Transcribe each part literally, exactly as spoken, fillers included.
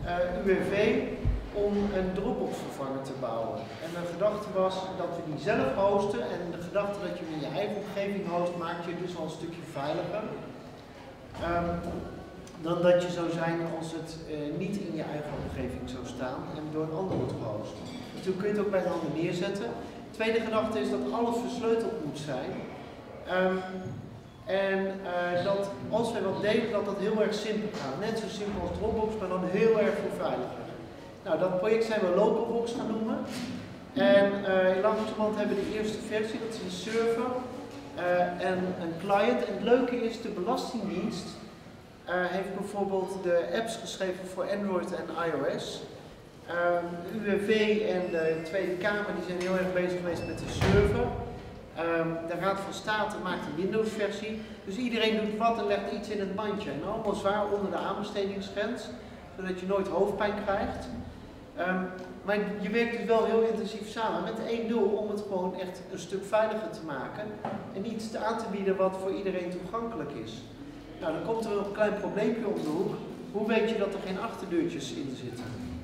uh, U W V om een Dropbox vervanger te bouwen. En de gedachte was dat we die zelf hosten en de gedachte dat je hem in je eigen omgeving host maakt je dus al een stukje veiliger. Um, dan dat je zou zijn als het uh, niet in je eigen omgeving zou staan en door een ander wordt gehost. Dus toen kun je het ook bij de ander neerzetten. De tweede gedachte is dat alles versleuteld moet zijn. Um, en uh, dat als wij wat delen, dat dat heel erg simpel gaat. Net zo simpel als Dropbox, maar dan heel erg veel veiliger. Nou, dat project zijn we Localbox gaan noemen. En uh, in langzamerhand hebben we de eerste versie, dat is een server uh, en een client. En het leuke is, de Belastingdienst uh, heeft bijvoorbeeld de apps geschreven voor Android en iOS. Uh, de U W V en de Tweede Kamer die zijn heel erg bezig geweest met de server. Um, de Raad van State maakt een Windows-versie. Dus iedereen doet wat en legt iets in het bandje. En allemaal zwaar onder de aanbestedingsgrens, zodat je nooit hoofdpijn krijgt. Um, maar je werkt dus wel heel intensief samen met één doel om het gewoon echt een stuk veiliger te maken en iets aan te bieden wat voor iedereen toegankelijk is. Nou, dan komt er een klein probleempje om de hoek. Hoe weet je dat er geen achterdeurtjes in zitten?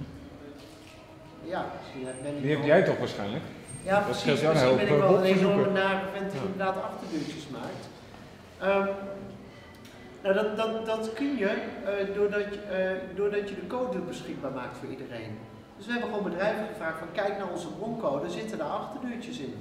Ja, ben ik die heb jij toch waarschijnlijk? Ja, precies. Misschien ben ik wel een enorme nare vent die inderdaad achterdeurtjes maakt. Um, nou, dat, dat, dat kun je uh, doordat, uh, doordat je de code beschikbaar maakt voor iedereen. Dus we hebben gewoon bedrijven gevraagd van kijk naar onze broncode, zitten daar achterdeurtjes in.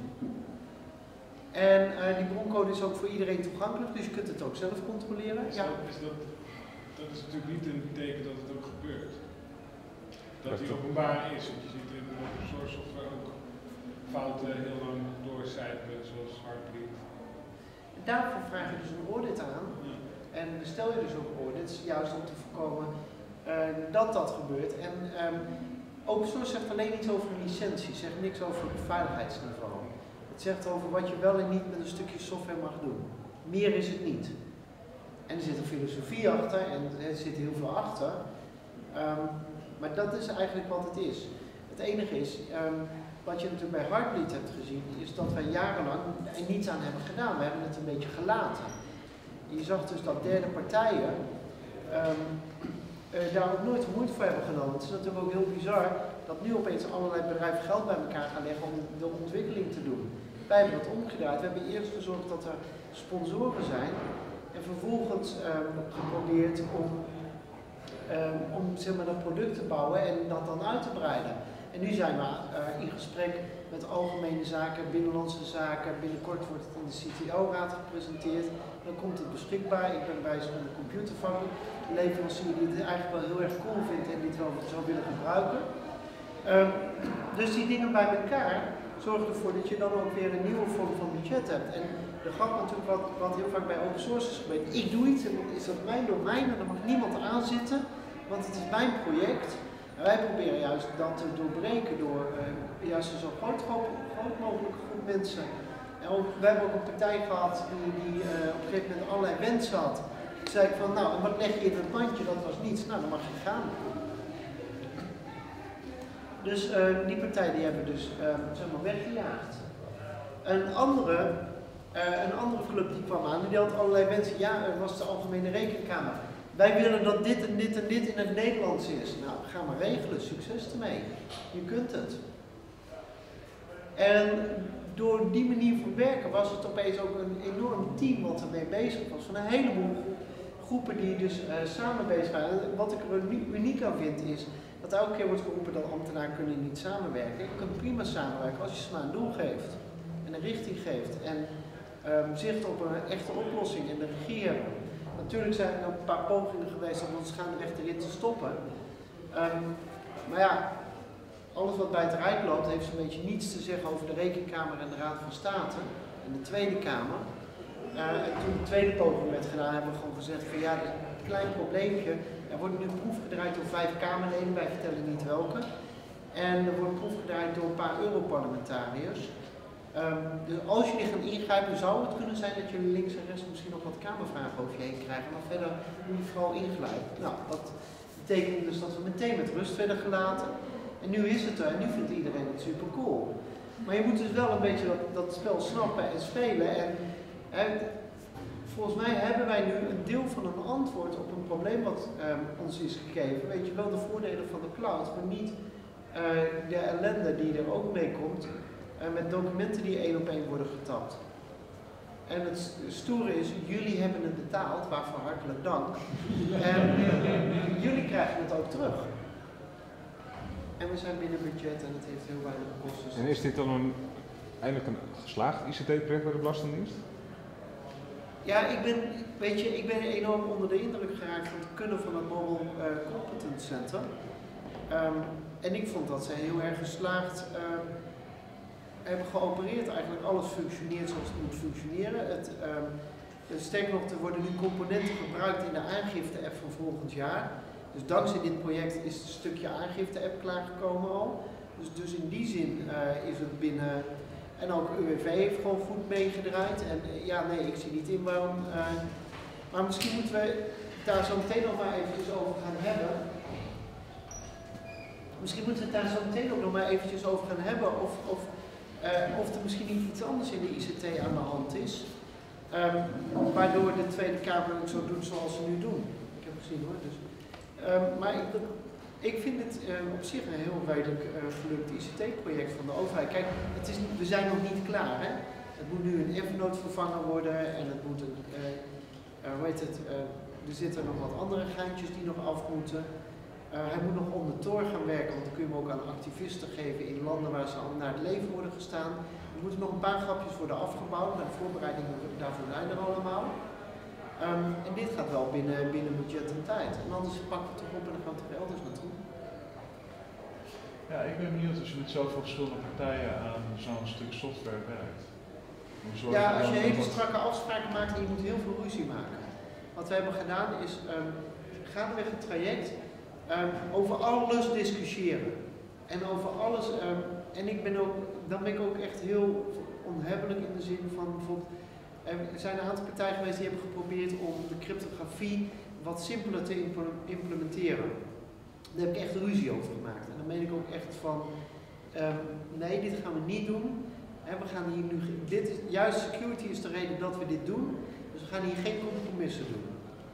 En uh, die broncode is ook voor iedereen toegankelijk, dus je kunt het ook zelf controleren. Is ja. dat, is dat, dat is natuurlijk niet een teken dat het ook gebeurt. Dat die openbaar is, want je ziet in open source software ook fouten heel lang doorcijpelen, zoals Heartbleed. Daarvoor vraag je dus een audit aan. Ja. En bestel je dus ook audits, juist om te voorkomen uh, dat dat gebeurt. En um, open source zegt alleen iets over een licentie, zegt niks over het veiligheidsniveau. Het zegt over wat je wel en niet met een stukje software mag doen. Meer is het niet. En er zit een filosofie achter en er zit heel veel achter. Um, maar dat is eigenlijk wat het is. Het enige is, um, wat je natuurlijk bij Heartbleed hebt gezien, is dat wij jarenlang er niets aan hebben gedaan. We hebben het een beetje gelaten. Je zag dus dat derde partijen um, uh, daar ook nooit moeite voor hebben genomen. Het is natuurlijk ook heel bizar dat nu opeens allerlei bedrijven geld bij elkaar gaan leggen om de ontwikkeling te doen. Wij hebben dat omgedraaid. We hebben eerst gezorgd dat er sponsoren zijn en vervolgens um, geprobeerd om, um, om zeg maar, dat product te bouwen en dat dan uit te breiden. En nu zijn we uh, in gesprek met algemene zaken, binnenlandse zaken. Binnenkort wordt het in de C T O-raad gepresenteerd. Dan komt het beschikbaar. Ik ben bij zo'n computervak leverancier die het eigenlijk wel heel erg cool vindt en die het wel zou willen gebruiken. Um, dus die dingen bij elkaar zorgen ervoor dat je dan ook weer een nieuwe vorm van budget hebt. En de grap natuurlijk wat, wat heel vaak bij open source is gebeurd. Ik doe iets en dan is dat mijn domein en dan mag niemand aanzitten, want het is mijn project. En wij proberen juist dat te doorbreken door uh, juist een zo groot, groot, groot mogelijk groep mensen. En ook, we hebben ook een partij gehad die, die uh, op een gegeven moment allerlei wensen had. Toen zei ik van, nou, en wat leg je in het bandje? Dat was niets. Nou, dan mag je gaan. Dus uh, die partij die hebben we dus uh, zeg maar weggejaagd. Een andere, uh, een andere club die kwam aan, die had allerlei wensen. Ja, er was de Algemene Rekenkamer. Wij willen dat dit en dit en dit in het Nederlands is. Nou, ga maar regelen. Succes ermee. Je kunt het. En door die manier van werken was het opeens ook een enorm team wat ermee bezig was. Van een heleboel groepen die dus uh, samen bezig waren. Wat ik er uniek aan vind is dat elke keer wordt geroepen dat ambtenaren kunnen niet samenwerken. Je kunt prima samenwerken als je ze maar een doel geeft. En een richting geeft. En um, zicht op een echte oplossing en de regie hebben. Natuurlijk zijn er een paar pogingen geweest om ons gaandeweg erin te stoppen. Um, maar ja, alles wat bij het Rijk loopt heeft zo'n beetje niets te zeggen over de Rekenkamer en de Raad van State en de Tweede Kamer. Uh, en toen de tweede poging werd gedaan, hebben we gewoon gezegd van ja, dat is een klein probleempje. Er wordt nu proef gedraaid door vijf Kamerleden, wij vertellen niet welke. En er wordt proef gedraaid door een paar Europarlementariërs. Um, dus als jullie gaan ingrijpen, zou het kunnen zijn dat jullie links en rechts misschien nog wat kamervragen over je heen krijgen. Maar verder moet je vooral ingrijpen. Nou, dat betekent dus dat we meteen met rust werden gelaten. En nu is het er en nu vindt iedereen het super cool. Maar je moet dus wel een beetje dat, dat spel snappen en spelen. En, en volgens mij hebben wij nu een deel van een antwoord op een probleem wat um, ons is gegeven. Weet je wel, de voordelen van de cloud, maar niet uh, de ellende die er ook mee komt uh, met documenten die één op één worden getapt. En het stoere is, jullie hebben het betaald, waarvoor hartelijk dank. En uh, jullie krijgen het ook terug. En we zijn binnen budget en het heeft heel weinig kosten. En is dit dan een, eindelijk een geslaagd I C T-project bij de Belastingdienst? Ja, ik ben, weet je, ik ben enorm onder de indruk geraakt van het kunnen van het Mobile uh, Competence Center. Um, en ik vond dat ze heel erg geslaagd uh, hebben geopereerd. Eigenlijk alles functioneert zoals het moet functioneren. Het, um, sterker nog, er worden nu componenten gebruikt in de aangifte-app van volgend jaar. Dus dankzij dit project is het stukje aangifte-app klaargekomen al. Dus, dus in die zin uh, is het binnen... En ook U W V heeft gewoon goed meegedraaid. En uh, ja, nee, ik zie niet in waarom... Uh, maar misschien moeten we daar zo meteen nog maar eventjes over gaan hebben. Misschien moeten we het daar zo meteen ook nog maar eventjes over gaan hebben. Of, of, uh, of er misschien niet iets anders in de I C T aan de hand is. Um, waardoor de Tweede Kamer ook zo doet zoals ze nu doen. Ik heb gezien hoor. Dus. Um, maar ik, ik vind het uh, op zich een heel redelijk uh, gelukt I C T-project van de overheid. Kijk, het is, we zijn nog niet klaar. Hè? Het moet nu een Evernote vervangen worden en het moet een, uh, uh, hoe heet het, uh, er zitten nog wat andere geintjes die nog af moeten. Uh, hij moet nog om de toren gaan werken, want dan kun je hem ook aan activisten geven in landen waar ze al naar het leven worden gestaan. Er moeten nog een paar grapjes worden afgebouwd, maar de voorbereidingen daarvoor zijn er allemaal. Um, en dit gaat wel binnen, binnen budget en tijd. En anders pakken we het toch op en dan gaan we toch elders naartoe. Ja, ik ben benieuwd als je met zoveel verschillende partijen aan zo'n stuk software werkt. Ja, als je hele strakke afspraken maakt en je moet heel veel ruzie maken. Wat we hebben gedaan is um, gaandeweg het traject um, over alles discussiëren. En over alles, um, en ik ben ook, dan ben ik ook echt heel onhebbelijk in de zin van bijvoorbeeld, er zijn een aantal partijen geweest die hebben geprobeerd om de cryptografie wat simpeler te implementeren. Daar heb ik echt ruzie over gemaakt. En dan meen ik ook echt van, um, nee, dit gaan we niet doen. He, we gaan hier nu, dit is, juist security is de reden dat we dit doen. Dus we gaan hier geen compromissen doen.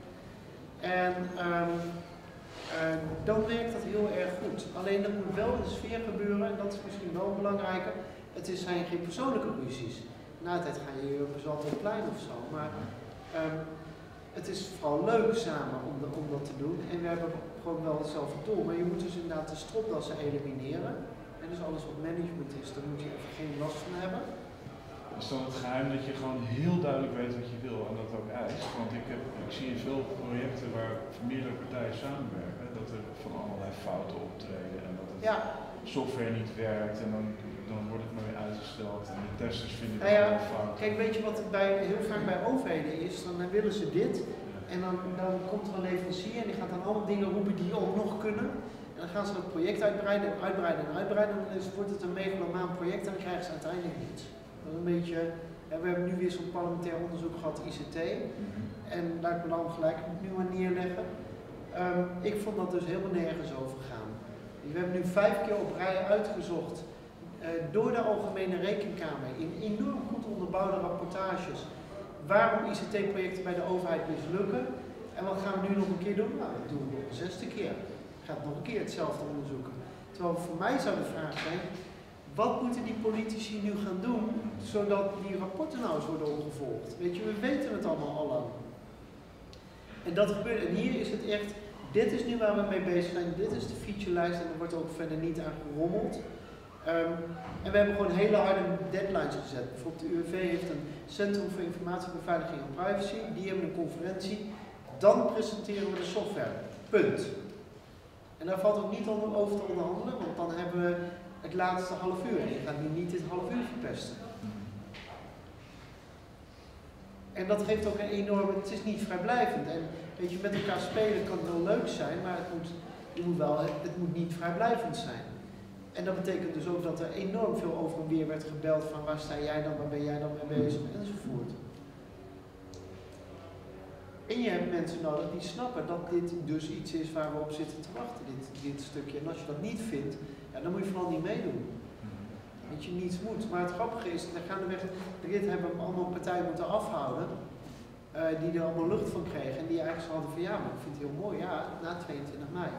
En um, uh, dan werkt dat heel erg goed. Alleen dat moet wel in de sfeer gebeuren, en dat is misschien wel belangrijker. Het is, zijn geen persoonlijke ruzies. Na de tijd ga je op een Zaltplein of zo. Maar um, het is vooral leuk samen om, de, om dat te doen. En we hebben gewoon wel hetzelfde doel. Maar je moet dus inderdaad de stropdassen elimineren. En dus alles wat management is, daar moet je even geen last van hebben. Is dan het geheim dat je gewoon heel duidelijk weet wat je wil en dat ook eist? Want ik, heb, ik zie in veel projecten waar meerdere partijen samenwerken, dat er van allerlei fouten optreden en dat het ja. software niet werkt en dan, dan wordt het maar weer uitgesteld en de testers vinden het nou ja, wel fout. Kijk, weet je wat het bij, heel vaak bij overheden is? Dan willen ze dit en dan, dan komt er een leverancier en die gaat dan allemaal dingen roepen die ook nog kunnen. En dan gaan ze het project uitbreiden, uitbreiden en uitbreiden en dan wordt het een megalomaan project en dan krijgen ze uiteindelijk niets. Dat is een beetje, ja, we hebben nu weer zo'n parlementair onderzoek gehad, I C T. Mm-hmm. En laat ik me dan gelijk nu maar neerleggen. Um, ik vond dat dus helemaal nergens over gaan. We hebben nu vijf keer op rij uitgezocht uh, door de Algemene Rekenkamer in enorm goed onderbouwde rapportages waarom I C T-projecten bij de overheid mislukken. En wat gaan we nu nog een keer doen? Nou, dat doen we nog een zesde keer. Ik ga het nog een keer hetzelfde onderzoeken. Terwijl voor mij zou de vraag zijn, wat moeten die politici nu gaan doen, zodat die rapporten nou eens worden opgevolgd? Weet je, we weten het allemaal al lang. En dat gebeurt, en hier is het echt, dit is nu waar we mee bezig zijn, dit is de featurelijst en er wordt ook verder niet aan gerommeld. Um, en we hebben gewoon hele harde deadlines gezet. Bijvoorbeeld de U W V heeft een Centrum voor Informatiebeveiliging en Privacy, die hebben een conferentie, dan presenteren we de software. Punt. En daar valt ook niet over te onderhandelen, want dan hebben we het laatste half uur. En je gaat nu niet dit half uur verpesten. En dat geeft ook een enorme, het is niet vrijblijvend. En weet je, met elkaar spelen kan wel leuk zijn, maar het moet, je moet wel, het moet niet vrijblijvend zijn. En dat betekent dus ook dat er enorm veel over en weer werd gebeld van waar sta jij dan, waar ben jij dan mee bezig, enzovoort. En je hebt mensen nodig die snappen dat dit dus iets is waar we op zitten te wachten, dit, dit stukje. En als je dat niet vindt, ja, dan moet je vooral niet meedoen. Dat je niets moet. Maar het grappige is, daar gaan de weg, dit hebben allemaal partijen moeten afhouden. uh, die er allemaal lucht van kregen en die eigenlijk zo hadden van ja, maar ik vind het heel mooi, ja, na tweeëntwintig mei.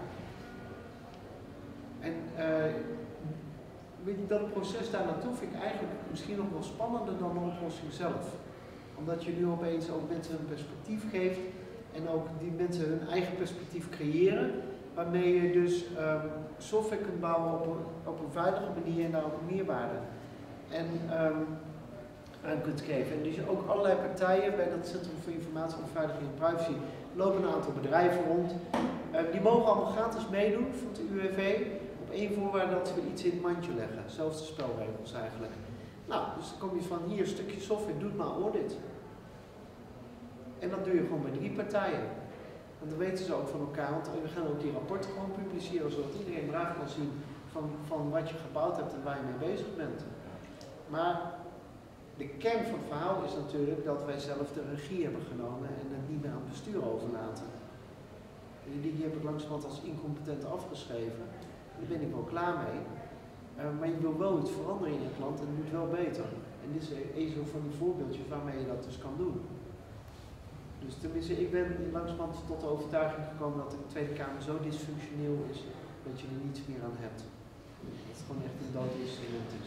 En uh, weet je, dat proces daar naartoe vind ik eigenlijk misschien nog wel spannender dan de oplossing zelf. Omdat je nu opeens ook mensen een perspectief geeft en ook die mensen hun eigen perspectief creëren, waarmee je dus um, software kunt bouwen op een, op een veilige manier en daar ook een meerwaarde en, um, aan kunt geven. En dus ook allerlei partijen bij dat Centrum voor Informatie en Veiligheid en Privacy lopen een aantal bedrijven rond. Uh, die mogen allemaal gratis meedoen van de U W V. Op één voorwaarde dat we iets in het mandje leggen. Zelfde spelregels eigenlijk. Nou, dus dan kom je van hier een stukje software, doe maar audit. En dat doe je gewoon bij drie partijen. Want dan weten ze ook van elkaar, want we gaan ook die rapporten gewoon publiceren, zodat iedereen braaf kan zien van, van wat je gebouwd hebt en waar je mee bezig bent. Maar de kern van het verhaal is natuurlijk dat wij zelf de regie hebben genomen en het niet meer aan het bestuur overlaten. En die heb ik langzamerhand als incompetent afgeschreven. Daar ben ik wel klaar mee. Uh, maar je wil wel iets veranderen in het land en het moet wel beter. En dit is een zo van die voorbeeldjes waarmee je dat dus kan doen. Dus tenminste, ik ben langzamerhand tot de overtuiging gekomen dat de Tweede Kamer zo dysfunctioneel is dat je er niets meer aan hebt. Dat het gewoon echt een dood instrument is.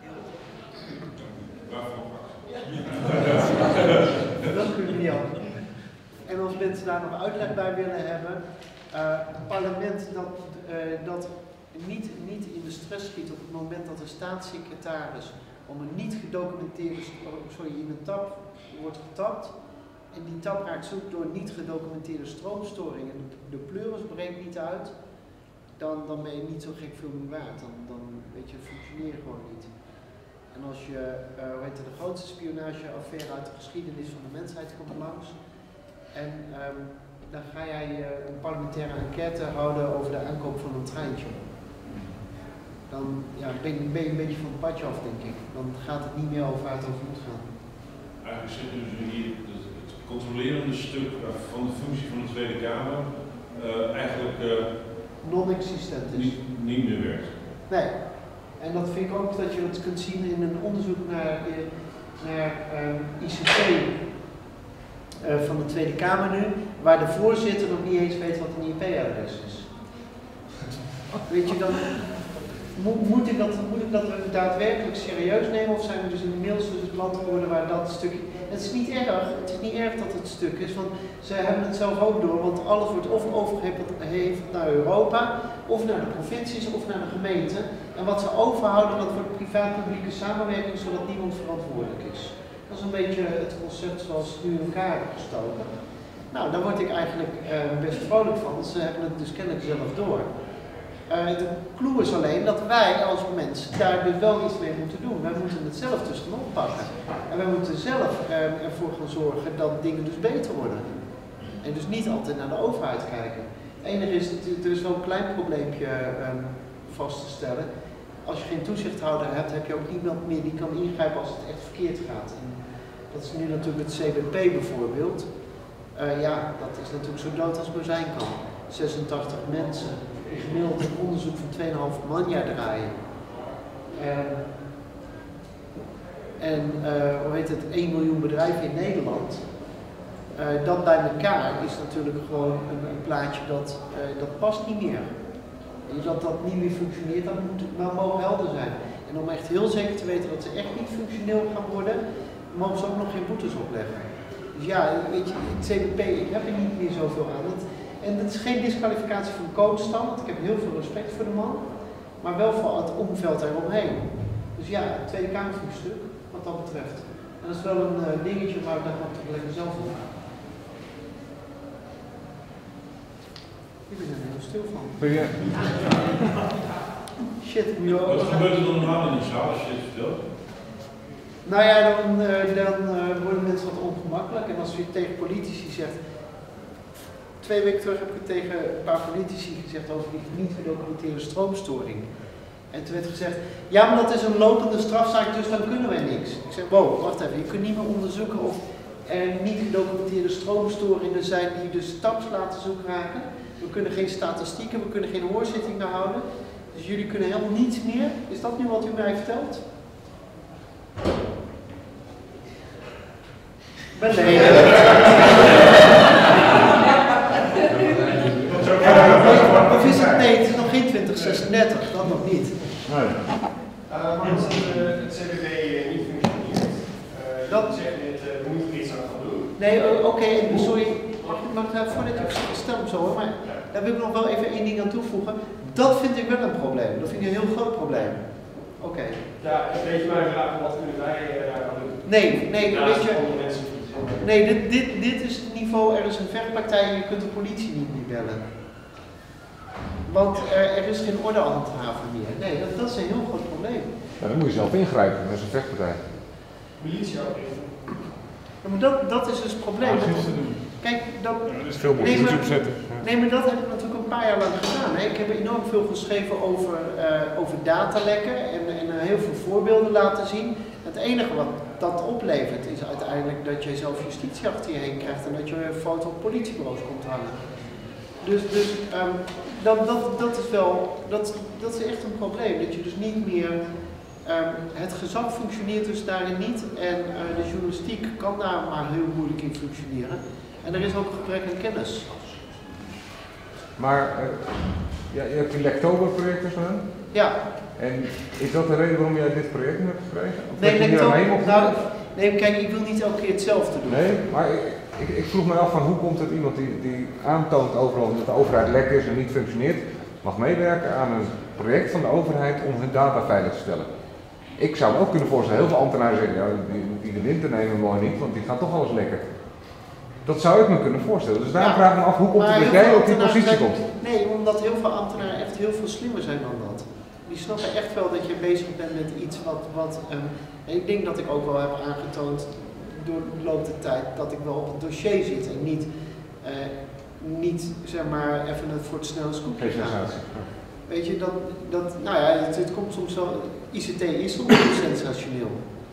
Dank u, Jan. En als mensen daar nog uitleg bij willen hebben, uh, het parlement dat, uh, dat niet, niet in de stress schiet op het moment dat de staatssecretaris om een niet gedocumenteerde, sorry, in een tap wordt getapt en die tap raakt zoek door niet gedocumenteerde stroomstoring en de, de pleuris breekt niet uit, dan, dan ben je niet zo gek veel meer waard. Dan, dan weet je, functioneer je gewoon niet. En als je, uh, hoe heet het, de grootste spionageaffaire uit de geschiedenis van de mensheid komt langs en um, dan ga jij uh, een parlementaire enquête houden over de aankoop van een treintje. Dan ja, ben, je, ben je een beetje van het padje af, denk ik. Dan gaat het niet meer over waar het over moet gaan. Eigenlijk zit dus hier het controlerende stuk van de functie van de Tweede Kamer uh, eigenlijk uh, non-existent is. Niet, niet meer werkt. Nee. En dat vind ik ook dat je het kunt zien in een onderzoek naar, naar um, I C T uh, van de Tweede Kamer nu, waar de voorzitter nog niet eens weet wat een I P-adres is. Weet je, dan moet, moet, ik dat, moet ik dat daadwerkelijk serieus nemen of zijn we dus in de mails dus het land geworden waar dat stukje... Het is niet erg, het is niet erg dat het stuk is, want ze hebben het zelf ook door, want alles wordt of overgeheveld naar Europa, of naar de provincies, of naar de gemeente. En wat ze overhouden, dat wordt privaat-publieke samenwerking, zodat niemand verantwoordelijk is. Dat is een beetje het concept zoals ze nu in elkaar hebben gestoken. Nou, daar word ik eigenlijk uh, best vrolijk van, want ze hebben het dus kennelijk zelf door. Uh, de clue is alleen dat wij als mensen daar dus wel iets mee moeten doen. Wij moeten het zelf dus gaan oppakken. En wij moeten zelf uh, ervoor gaan zorgen dat dingen dus beter worden. En dus niet altijd naar de overheid kijken. Het enige is, er is wel een klein probleempje um, vast te stellen. Als je geen toezichthouder hebt, heb je ook niemand meer die kan ingrijpen als het echt verkeerd gaat. En dat is nu natuurlijk het C B P bijvoorbeeld. Uh, ja, dat is natuurlijk zo dood als maar zijn kan. zesentachtig mensen. Gemiddeld een onderzoek van twee komma vijf man jaar draaien. En, en uh, hoe heet het, één miljoen bedrijven in Nederland. Uh, dat bij elkaar is natuurlijk gewoon een, een plaatje dat, uh, dat past niet meer. En dat dat niet meer functioneert, dan moet het maar mogen helder zijn. En om echt heel zeker te weten dat ze echt niet functioneel gaan worden, mogen ze ook nog geen boetes opleggen. Dus ja, weet je, het C B P, ik heb er niet meer zoveel aan. Het, En dat is geen disqualificatie van coachstand, want ik heb heel veel respect voor de man, maar wel voor het omveld eromheen. Dus ja, het Tweede Kamervoetstuk, wat dat betreft. En dat is wel een uh, dingetje waar ik daar toch lekker zelf op ga. Ik ben er heel stil van. Ben je... Shit, moet je ook... Wat gebeurt er dan normaal in de zaal als je dit vertelt? Nou ja, dan, uh, dan uh, worden mensen wat ongemakkelijk en als je tegen politici zegt... Twee weken terug heb ik het tegen een paar politici gezegd over die niet gedocumenteerde stroomstoring. En toen werd gezegd, ja maar dat is een lopende strafzaak, dus dan kunnen wij niks. Ik zeg, wow, wacht even, je kunt niet meer onderzoeken of er niet gedocumenteerde stroomstoringen zijn die dus taps laten zoek raken. We kunnen geen statistieken, we kunnen geen hoorzitting meer houden. Dus jullie kunnen helemaal niets meer. Is dat nu wat u mij vertelt? Ben nee. Uh, maar als het, uh, het C B B uh, niet functioneert, uh, dat zegt net, uh, we moeten er iets aan gaan doen. Nee, uh, oké, okay, sorry, mag ik mag daar voordat ik stel hem zo hoor, maar daar wil ik nog wel even één ding aan toevoegen. Dat vind ik wel een probleem, dat vind ik een heel groot probleem. Oké. Okay. Ja, een beetje mijn vraag, wat kunnen wij uh, daar aan doen? Nee, nee, ja, weet je, mensen nee, dit, dit, dit is het niveau, er is een vechtpartij en je kunt de politie niet meer bellen. Want er, er is geen orde aan het haven meer. Nee, dat, dat is een heel groot probleem. Ja, dan moet je zelf ingrijpen, dat is een vechtpartij. Militie ook even. Ja, maar dat, dat is dus het probleem. Wat is te doen? Kijk, dat, ja, dat is veel nee, maar, opzetten. Ja. Nee, maar dat heb ik natuurlijk een paar jaar lang gedaan. Hè. Ik heb enorm veel geschreven over, uh, over datalekken en, en uh, heel veel voorbeelden laten zien. Het enige wat dat oplevert is uiteindelijk dat je zelf justitie achter je heen krijgt en dat je een foto op politiebureaus komt hangen. Dus, dus um, dat, dat, dat is wel, dat, dat is echt een probleem. Dat je dus niet meer, um, het gezag functioneert dus daarin niet en uh, de journalistiek kan daar maar heel moeilijk in functioneren. En er is ook een gebrek aan kennis. Maar uh, ja, je hebt die Lektober-projecten gedaan? Ja. En is dat de reden waarom jij dit project hebt gekregen? Of nee, Lektober, nou, nee, kijk, ik wil niet elke keer hetzelfde doen. Nee, maar ik, ik, ik vroeg me af van hoe komt het iemand die, die aantoont overal dat de overheid lek is en niet functioneert, mag meewerken aan een project van de overheid om hun data veilig te stellen. Ik zou me ook kunnen voorstellen, heel veel ambtenaren zeggen, ja, die, die de winter nemen mooi niet, want die gaat toch alles lekker. Dat zou ik me kunnen voorstellen. Dus daarom ja, vraag ik me af, hoe komt het dat jij op die positie zijn, komt? Nee, omdat heel veel ambtenaren echt heel veel slimmer zijn dan dat. Die snappen echt wel dat je bezig bent met iets wat... wat um, en ik denk dat ik ook wel heb aangetoond door de loop der tijd dat ik wel op het dossier zit en niet, uh, niet zeg maar even het voor het snelle scoopje gaan. Weet je, dat, dat, nou ja, het, het komt soms wel, I C T is soms heel sensationeel.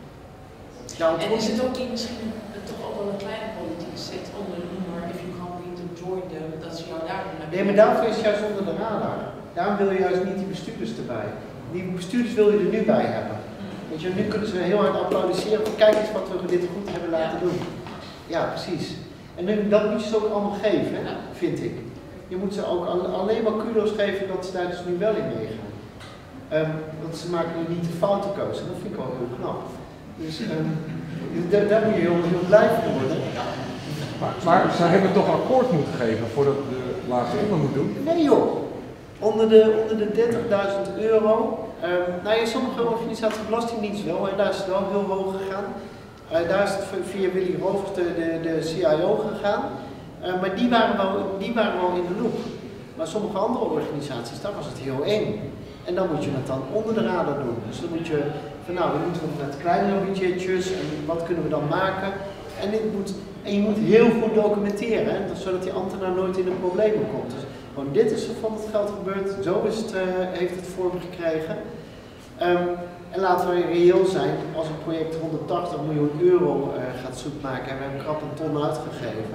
Ja, en is het ook niet misschien toch ook wel een kleine politieke set onder de noemer, if you can't beat them, join them, dat ze jou daar doen? Nee, maar daarvoor is het juist onder de radar. Daarom wil je juist niet die bestuurders erbij. Die bestuurders wil je er nu bij hebben. Weet je, nu kunnen ze heel hard applaudisseren. Kijk eens wat we dit goed hebben laten ja. doen. Ja, precies. En nu, dat moet je ze ook allemaal geven, hè, vind ik. Je moet ze ook alleen maar kudos geven dat ze daar dus nu wel in meegaan. Um, want ze maken nu niet de foute keuze. Dat vind ik wel heel knap. Dus um, daar, daar moet je heel, heel blij van worden. Maar, maar ze hebben toch akkoord moeten geven voordat de laatste ronde moet doen? Nee joh. Onder de, onder de dertigduizend euro. Um, nou ja, sommige organisaties, Belastingdienst wel, en daar is het wel heel hoog gegaan. Uh, daar is het via Willy Rovers, de, de, de C I O, gegaan. Uh, maar die waren, wel, die waren wel in de loop. Maar sommige andere organisaties, daar was het heel eng. En dan moet je het dan onder de radar doen. Dus dan moet je van nou, we moeten met kleinere budgetjes en wat kunnen we dan maken. En, dit moet, en je moet heel goed documenteren, hè, zodat die ambtenaar nooit in de problemen komt. Dus gewoon dit is er van het geld gebeurd, zo is het, uh, heeft het vorm gekregen. Um, en laten we reëel zijn, als een project honderdtachtig miljoen euro uh, gaat zoek maken en we hebben krap een ton uitgegeven.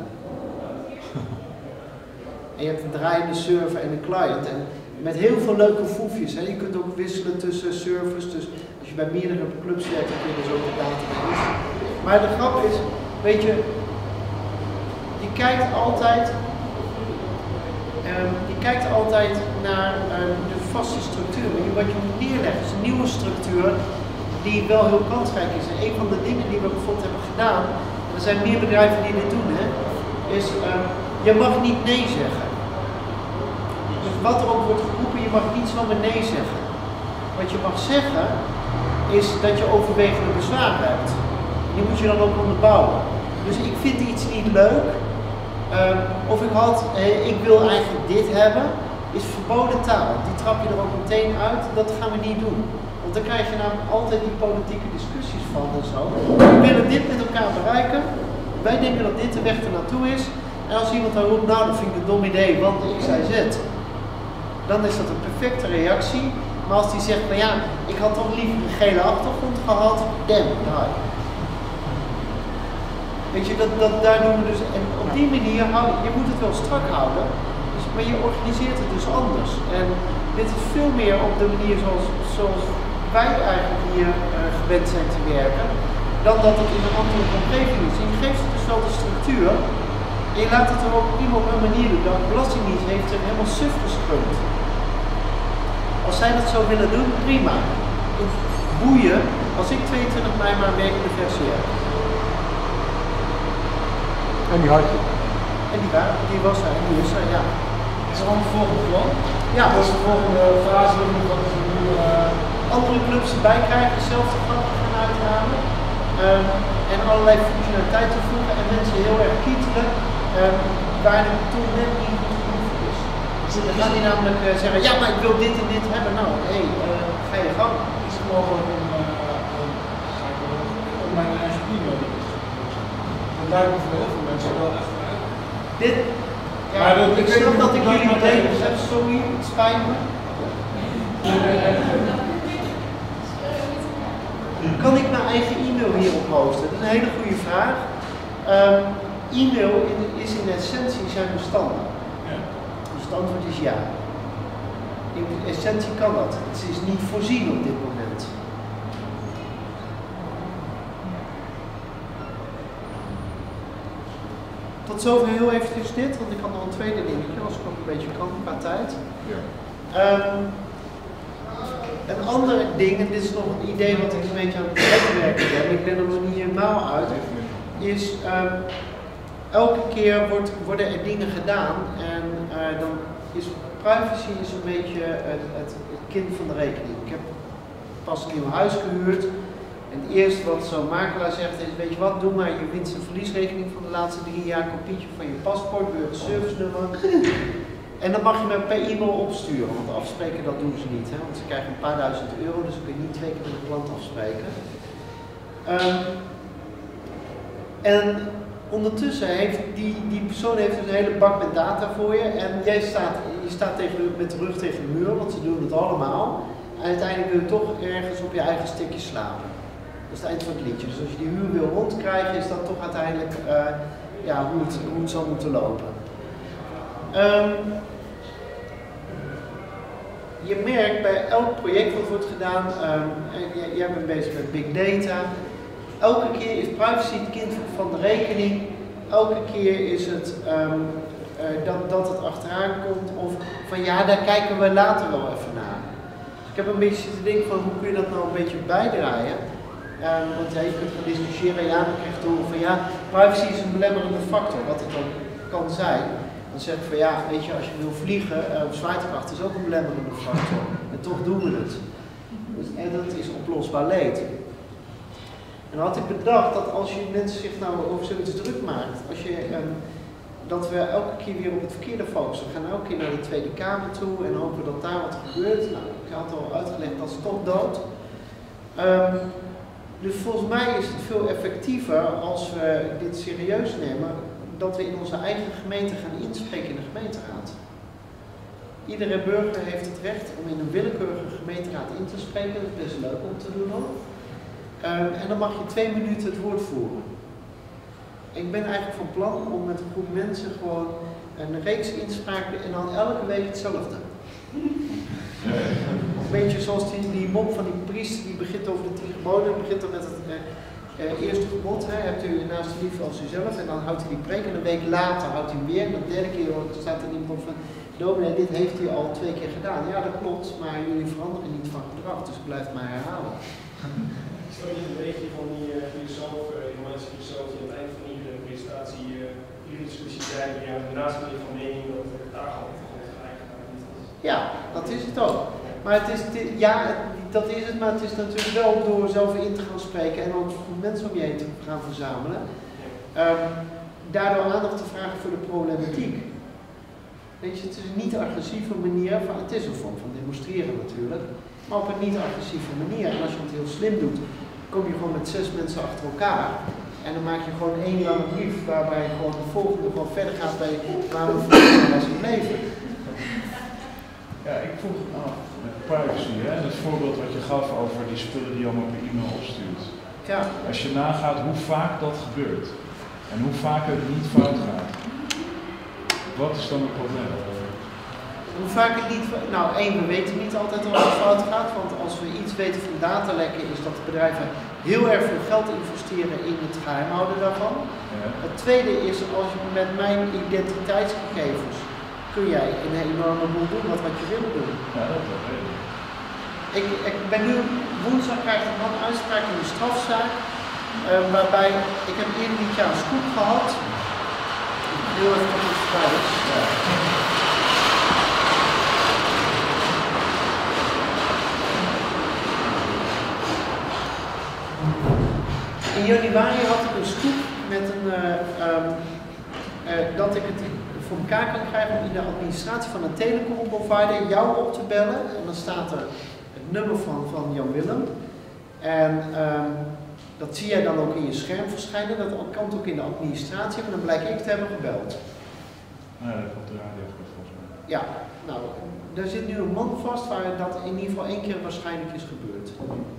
En je hebt een draaiende server en een client. En met heel veel leuke foefjes. Hè. Je kunt ook wisselen tussen servers. Dus als je bij meerdere clubs werkt, dan kun je dus ook de data wisselen. Maar de grap is, weet je, je kijkt altijd, um, je kijkt altijd naar um, de vaste structuur. Maar wat je moet neerleggen is een nieuwe structuur die wel heel kansrijk is. En een van de dingen die we bijvoorbeeld hebben gedaan, en er zijn meer bedrijven die dit doen, hè, is um, je mag niet nee zeggen. Dus wat er ook wordt geroepen, je mag niet zomaar nee zeggen. Wat je mag zeggen, is dat je overwegende bezwaren hebt. Die moet je dan ook onderbouwen. Dus ik vind iets niet leuk, um, of ik had, eh, ik wil eigenlijk dit hebben, is verboden taal. Die trap je er ook meteen uit, dat gaan we niet doen. Want dan krijg je namelijk altijd die politieke discussies van en zo. We willen dit met elkaar bereiken, wij denken dat dit de weg er naartoe is. En als iemand dan roept, nou dat vind ik een dom idee, want X, Y, Z, dan is dat een perfecte reactie. Maar als die zegt, nou ja, ik had toch liever een gele achtergrond gehad, damn, nou. Weet je, dat, dat, daar doen we dus, en op die manier, hou, je moet het wel strak houden, dus, maar je organiseert het dus anders. En dit is veel meer op de manier zoals, zoals wij eigenlijk hier uh, gewend zijn te werken, dan dat het in een ambtelijke omgeving is. En je geeft het dus wel de structuur, en je laat het er ook prima op een manier doen. De Belastingdienst heeft er helemaal suf gesprund. Als zij dat zo willen doen, prima. boeien als ik tweeëntwintig mei maar een werkende versie heb. En die had je. En die, waren, die was er en die is er, ja. Is er al een volgende plan? Ja. Dat is de volgende fase, wat is een nieuwe... Andere clubs erbij krijgen, dezelfde grappen gaan uithalen. Um, en allerlei functionaliteit toevoegen en mensen heel erg kietelen um, waar de tool net niet goed genoeg voor is. Dan gaan die namelijk uh, zeggen, ja maar ik wil dit en dit hebben. Nou, hé, hey, uh, ga je gang. Is het mogelijk om, uh, om, om mijn eigen e-mail te doen? Dat lijkt me voor heel veel mensen wel echt uit. Dit, ja, maar dat, ik snap dat ik jullie meteen heb, sorry, het spijt me. Kan ik mijn eigen e-mail hierop hosten? Dat is een hele goede vraag. Um, e-mail in, is in essentie zijn bestanden. Ja. Dus het antwoord is ja. In essentie kan dat. Het is niet voorzien op dit moment. Tot zover heel eventjes dit, want ik had nog een tweede dingetje, als ik ook een beetje kan qua tijd. Ja. Um, Een ander ding, en dit is nog een idee wat ik een beetje aan het uitwerken ben, ik ben er nog niet helemaal uit, is um, elke keer wordt, worden er dingen gedaan en uh, dan is privacy is een beetje het, het, het kind van de rekening. Ik heb pas een nieuw huis gehuurd en het eerste wat zo'n makelaar zegt is, weet je wat, doe maar je winst- en verliesrekening van de laatste drie jaar, kopietje van je paspoort, servicenummer. En dan mag je me per e-mail opsturen, want afspreken dat doen ze niet, hè? Want ze krijgen een paar duizend euro, dus dan kun je niet twee keer met een klant afspreken. Um, en ondertussen heeft die, die persoon heeft dus een hele bak met data voor je en jij staat, je staat tegen, met de rug tegen de muur, want ze doen het allemaal. En uiteindelijk wil je toch ergens op je eigen stikje slapen. Dat is het eind van het liedje. Dus als je die huur wil rondkrijgen, is dat toch uiteindelijk uh, ja, hoe, het, hoe het zal moeten lopen. Um, je merkt bij elk project wat wordt gedaan, um, en jij bent bezig met big data, elke keer is privacy het kind van de rekening, elke keer is het um, uh, dat, dat het achteraan komt of van ja, daar kijken we later wel even naar. Dus ik heb een beetje zitten denken van hoe kun je dat nou een beetje bijdraaien. Um, want ja, je kunt gaan discussiëren, ja, dan krijg je horen van ja, privacy is een belemmerende factor, wat het dan kan zijn. Dan zeg ik van ja, weet je, als je wil vliegen, uh, zwaartekracht is ook een belemmerende factor. En toch doen we het. Dus, en dat is oplosbaar leed. En dan had ik bedacht dat als je mensen zich nou over zoiets druk maakt, als je, um, dat we elke keer weer op het verkeerde focussen. We gaan elke keer naar de Tweede Kamer toe en hopen dat daar wat gebeurt. Nou, ik had al uitgelegd, dat is toch dood. Um, dus volgens mij is het veel effectiever als we dit serieus nemen, dat we in onze eigen gemeente gaan inspreken in de gemeenteraad. Iedere burger heeft het recht om in een willekeurige gemeenteraad in te spreken, dat is best leuk om te doen hoor. Um, en dan mag je twee minuten het woord voeren. Ik ben eigenlijk van plan om met een groep mensen gewoon een reeks inspraken en dan elke week hetzelfde. Een beetje zoals die, die mop van die priester die begint over de tien geboden, die begint dan met het eh, eh, eerste gebod, hè, hebt u naast de liefde als uzelf, en dan houdt hij die preek en een week later houdt hij hem weer en de derde keer staat er iemand op van, dominee, dit heeft u al twee keer gedaan. Ja, dat klopt, maar jullie veranderen niet van gedrag, dus ik blijf het maar herhalen. Is dat niet een beetje van die uh, filosoof, uh, die Romaanse filosoof, die aan het eind van iedere presentatie, uh, iedere discussie zei, ja, daarnaast ben je van mening dat de taal Ja, dat is het ook. Maar het is, ja, dat is het, maar het is natuurlijk wel door zelf in te gaan spreken en ook mensen om je heen te gaan verzamelen. Um, daardoor aandacht te vragen voor de problematiek. Weet je, het is een niet-agressieve manier, van, het is een vorm van demonstreren natuurlijk, maar op een niet-agressieve manier. En als je het heel slim doet, kom je gewoon met zes mensen achter elkaar en dan maak je gewoon één lange brief waarbij je gewoon de volgende gewoon verder gaat bij waar we voor was gebleven. Ja, ik vroeg me af met privacy, hè? Dat voorbeeld wat je gaf over die spullen die je allemaal per e-mail opstuurt. Ja. Als je nagaat hoe vaak dat gebeurt en hoe vaak het niet fout gaat, wat is dan het probleem? Hoe vaak het niet, nou één, we weten niet altijd of het fout gaat, want als we iets weten van datalekken is dat de bedrijven heel erg veel geld investeren in het geheim houden daarvan. Ja. Het tweede is, als je met mijn identiteitsgegevens kun jij een enorme boel doen wat, wat je wil doen. Ja, dat weet ik. Ik, ik ben nu woensdag krijgt een man uitspraak in de strafzaak, uh, waarbij, ik heb eerder dit jaar een scoop gehad. Heel even wat het voorbij is. Ja. In januari had ik een scoop met een, uh, um, uh, dat ik het voor elkaar kan krijgen om in de administratie van een telecomprovider jou op te bellen. En dan staat er het nummer van, van Jan Willem. En um, dat zie jij dan ook in je scherm verschijnen. Dat kan ook in de administratie, maar dan blijkt ik te hebben gebeld. Ja, dat komt de radio volgens mij. Ja, nou, daar zit nu een man vast waar dat in ieder geval één keer waarschijnlijk is gebeurd.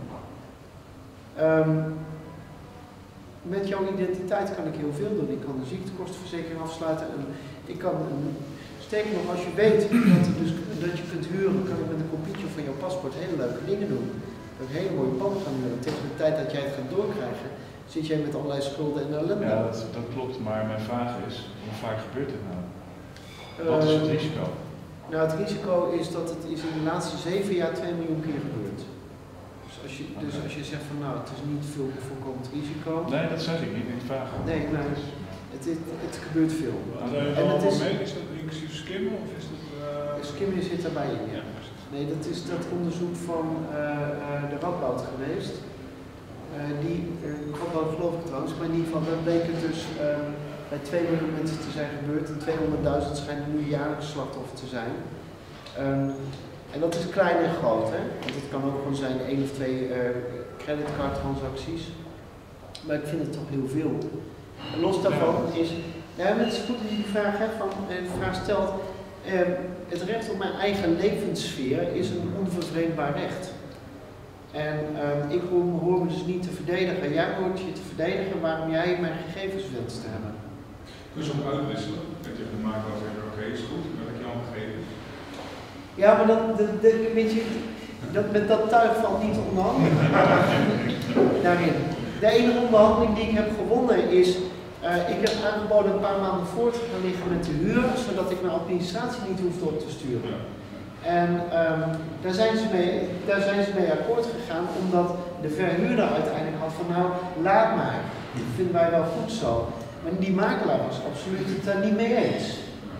Um, Met jouw identiteit kan ik heel veel doen. Ik kan een ziektekostenverzekering afsluiten. En ik kan, een, sterker nog, als je weet dat, dus, dat je kunt huren, kan ik met een kopietje van jouw paspoort hele leuke dingen doen. Een hele mooie pand gaan huren. Tegen de tijd dat jij het gaat doorkrijgen, zit jij met allerlei schulden en ellende. Ja, dat, dat klopt. Maar mijn vraag is, hoe vaak gebeurt dit nou? Wat is het risico? Uh, nou, het risico is dat het is in de laatste zeven jaar twee miljoen keer gebeurd. Als je, dus okay. als je zegt van nou, het is niet veel voorkomend risico. Nee, dat zeg ik niet, ik vraag. Nee, nee, het, het, het gebeurt veel. En, en het is, mee? Is dat inclusief skimmen of is dat... Uh... Skimmen zit daarbij in, ja. Nee, dat is dat onderzoek van uh, uh, de Radboud geweest. Uh, die, uh, Radboud geloof ik trouwens, maar in ieder geval, dat bleek het dus uh, bij twee miljoen mensen te zijn gebeurd. En tweehonderdduizend schijnen nu jaarlijks slachtoffer te zijn. Um, En dat is klein en groot, hè? Want het kan ook gewoon zijn één of twee uh, creditcardtransacties. Maar ik vind het toch heel veel. En los daarvan is, ja, het is goed dat je die vraag, hè, van, de vraag stelt, uh, het recht op mijn eigen levenssfeer is een onvervreemdbaar recht. En uh, ik hoor, hoor me dus niet te verdedigen. Jij hoort je te verdedigen waarom jij mijn gegevens wenst te hebben. Dus om uitwisselen, dat je de makelaar zegt, oké, okay, is goed, dan heb ik jou gegevens. Ja, maar dat, dat, dat, weet je, dat, met dat tuig valt niet te onderhandelen. Daarin. De enige onderhandeling die ik heb gewonnen is, uh, ik heb aangeboden een paar maanden voor te gaan liggen met de huur, zodat ik mijn administratie niet hoefde op te sturen. En um, daar, zijn ze mee, daar zijn ze mee akkoord gegaan, omdat de verhuurder uiteindelijk had van nou, laat maar, dat vinden wij wel goed zo. Maar die makelaar was absoluut het daar niet mee eens.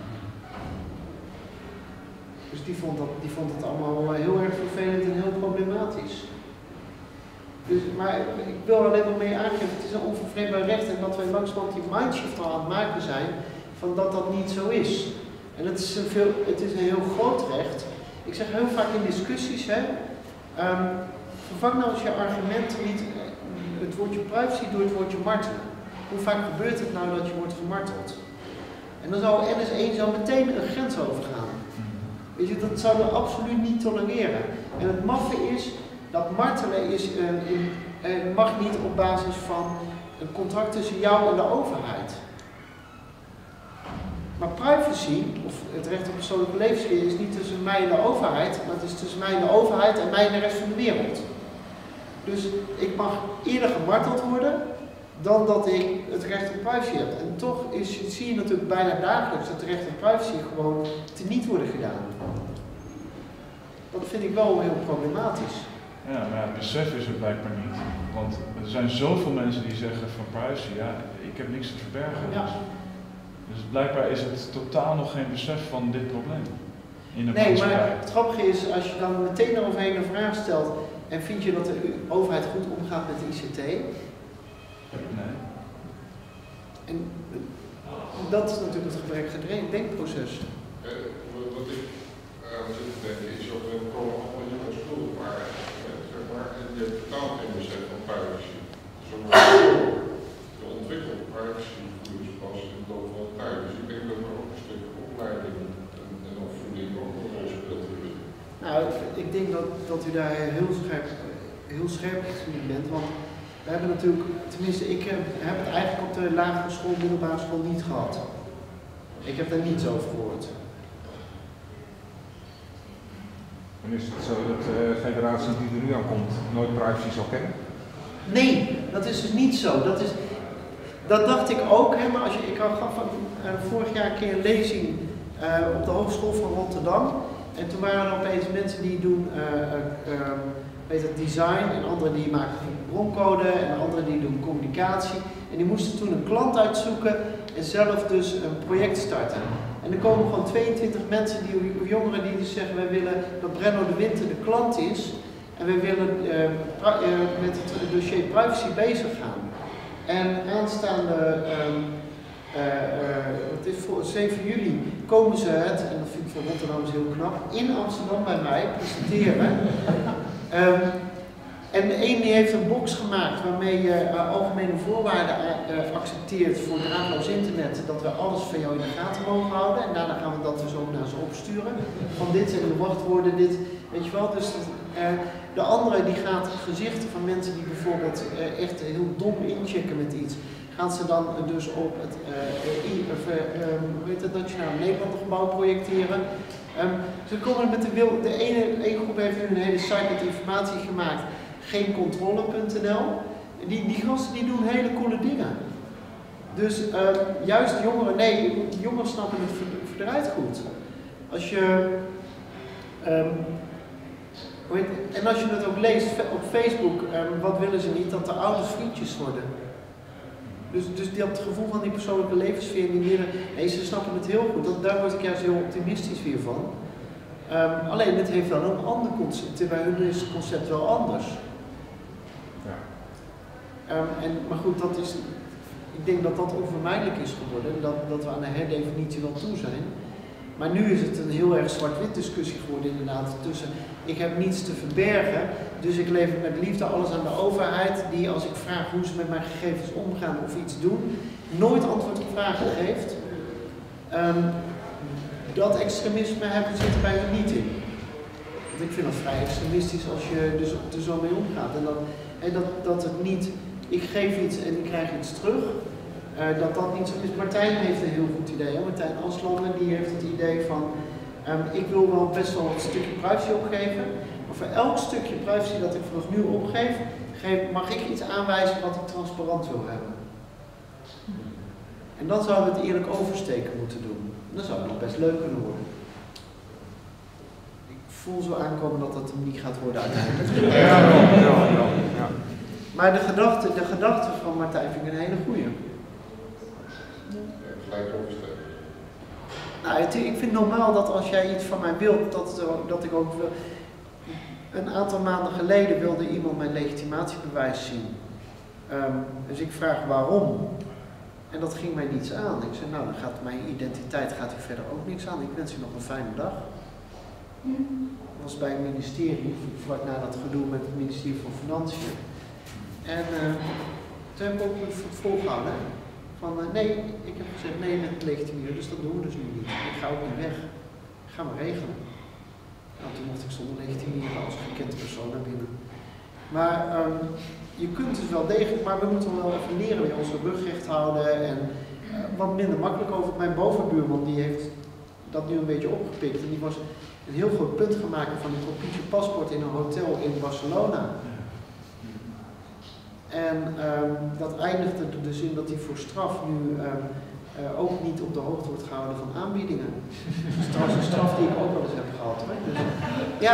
Dus die vond, dat, die vond het allemaal heel erg vervelend en heel problematisch. Dus, maar ik wil alleen maar mee aangeven, het is een onvervreemdbaar recht en dat wij langzamerhand die mindshift al aan het maken zijn van dat dat niet zo is. En het is een, veel, het is een heel groot recht. Ik zeg heel vaak in discussies, hè, um, vervang nou eens je argumenten niet, het woordje privacy door het woordje martelen. Hoe vaak gebeurt het nou dat je wordt gemarteld? En dan zou N S één zou meteen een grens overgaan. Weet je, dat zouden we absoluut niet tolereren. En het maffe is, dat martelen is, uh, in, uh, mag niet op basis van een contract tussen jou en de overheid. Maar privacy, of het recht op persoonlijke levensfeer, is niet tussen mij en de overheid, maar het is tussen mij en de overheid en mij en de rest van de wereld. Dus ik mag eerder gemarteld worden dan dat ik het recht op privacy heb. En toch is, zie je natuurlijk bijna dagelijks dat het recht op privacy gewoon teniet worden gedaan. Dat vind ik wel heel problematisch. Ja, maar het besef is er blijkbaar niet. Want er zijn zoveel mensen die zeggen van privacy, ja, ik heb niks te verbergen. Ja. Dus, dus blijkbaar is het totaal nog geen besef van dit probleem. In de nee, maar het grappige is, als je dan meteen eroverheen een vraag stelt en vind je dat de overheid goed omgaat met de I C T? Nee. En dat is natuurlijk het gebrek denkproces. Uh, wat ik aan uh, zit te denken is, dat we komen allemaal heel veel schulden maar, zeg maar, en je hebt totaal geen besef van privacy. De ontwikkelde privacy voelt pas in de loop van de tijd. Dus ik denk dat er ook een stuk opleiding en, en opvoeding ook een rol speelt. Nou, ik denk dat, dat u daar heel scherp, heel scherp in bent, want we hebben natuurlijk, tenminste ik heb het eigenlijk op de lagere school, middelbare school niet gehad. Ik heb daar niets over gehoord. En is het zo dat de uh, generatie die er nu aan komt nooit privacy zal kennen? Nee, dat is dus niet zo. Dat, is, dat dacht ik ook, hè, maar als je, ik gaf van, uh, vorig jaar een keer een lezing uh, op de Hogeschool van Rotterdam. En toen waren er opeens mensen die doen uh, uh, um, weet het, design en anderen die maken broncode en anderen die doen communicatie. En die moesten toen een klant uitzoeken en zelf dus een project starten. En er komen gewoon tweeëntwintig mensen, die jongeren die dus zeggen wij willen dat Brenno de Winter de klant is en wij willen uh, uh, met het dossier privacy bezig gaan. En aanstaande, um, uh, uh, het is voor zeven juli, komen ze het, en dat vind ik voor Rotterdammers heel knap, in Amsterdam bij mij presenteren. um, En de ene die heeft een box gemaakt waarmee je uh, algemene voorwaarden uh, accepteert voor draadloos internet, dat we alles van jou in de gaten mogen houden. En daarna gaan we dat dus ook naar ze opsturen. Van dit zijn de wachtwoorden, dit, weet je wel. Dus uh, de andere die gaat gezichten van mensen die bijvoorbeeld uh, echt heel dom inchecken met iets, gaan ze dan uh, dus op het uh, I, of, uh, um, hoe heet het, Nationaal Nederlander gebouw projecteren. Um, ze komen met de wil, de ene, ene groep heeft nu een hele site met informatie gemaakt. Geencontrole punt n l. Die, die gasten die doen hele coole dingen. Dus uh, juist jongeren, nee, jongeren snappen het verdraaid goed. Als je, um, en als je het ook leest op Facebook, um, wat willen ze niet? Dat de ouders vriendjes worden. Dus, dus die, dat gevoel van die persoonlijke levenssfeer, die midden, nee, ze snappen het heel goed. Dat, daar word ik juist heel optimistisch weer van. Um, alleen, het heeft wel een ander concept. Bij hun is het concept wel anders. Um, en, maar goed, dat is, ik denk dat dat onvermijdelijk is geworden, dat, dat we aan de herdefinitie wel toe zijn. Maar nu is het een heel erg zwart-wit discussie geworden inderdaad tussen, ik heb niets te verbergen, dus ik lever met liefde alles aan de overheid, die als ik vraag hoe ze met mijn gegevens omgaan of iets doen, nooit antwoord op vragen geeft. Um, dat extremisme hebben zit er bij hen niet in. Want ik vind dat vrij extremistisch als je dus er zo mee omgaat. En dat, en dat, dat het niet, ik geef iets en ik krijg iets terug, uh, dat dat niet zo is. Martijn heeft een heel goed idee. Hè? Martijn Aslander die heeft het idee van, um, ik wil wel best wel een stukje privacy opgeven, maar voor elk stukje privacy dat ik vanaf nu opgeef, geef, mag ik iets aanwijzen wat ik transparant wil hebben. En dan zouden we het eerlijk oversteken moeten doen. Dan zou het nog best leuk kunnen worden. Ik voel zo aankomen dat dat hem niet gaat worden uiteindelijk. Ja, ja, ja, ja. Maar de gedachte, de gedachte van Martijn vind ik een hele goeie. Gelijk oversteken. Nou, het, ik vind het normaal dat als jij iets van mij wilt, dat, dat ik ook wil. Een aantal maanden geleden wilde iemand mijn legitimatiebewijs zien. Um, dus ik vraag waarom. En dat ging mij niets aan. Ik zei, nou, dan gaat mijn identiteit gaat u verder ook niks aan. Ik wens u nog een fijne dag. Dat was bij het ministerie, vlak na dat gedoe met het ministerie van Financiën. En uh, toen heb ik ook het volgehouden. Van, uh, nee, ik heb gezegd, nee, met legitimeren, dus dat doen we dus nu niet. Ik ga ook niet weg. Ik ga maar regelen. Nou, toen mocht ik zonder legitimeren als gekende persoon naar binnen. Maar um, je kunt dus wel degelijk, maar we moeten wel even leren weer onze rug recht houden en uh, wat minder makkelijk over. Mijn bovenbuurman die heeft dat nu een beetje opgepikt en die was een heel groot punt gemaakt van een kopietje paspoort in een hotel in Barcelona. En um, dat eindigde dus in dat hij voor straf nu um, uh, ook niet op de hoogte wordt gehouden van aanbiedingen. Dat is trouwens een straf die ik ook wel eens heb gehad. Hoor. Dus, ja.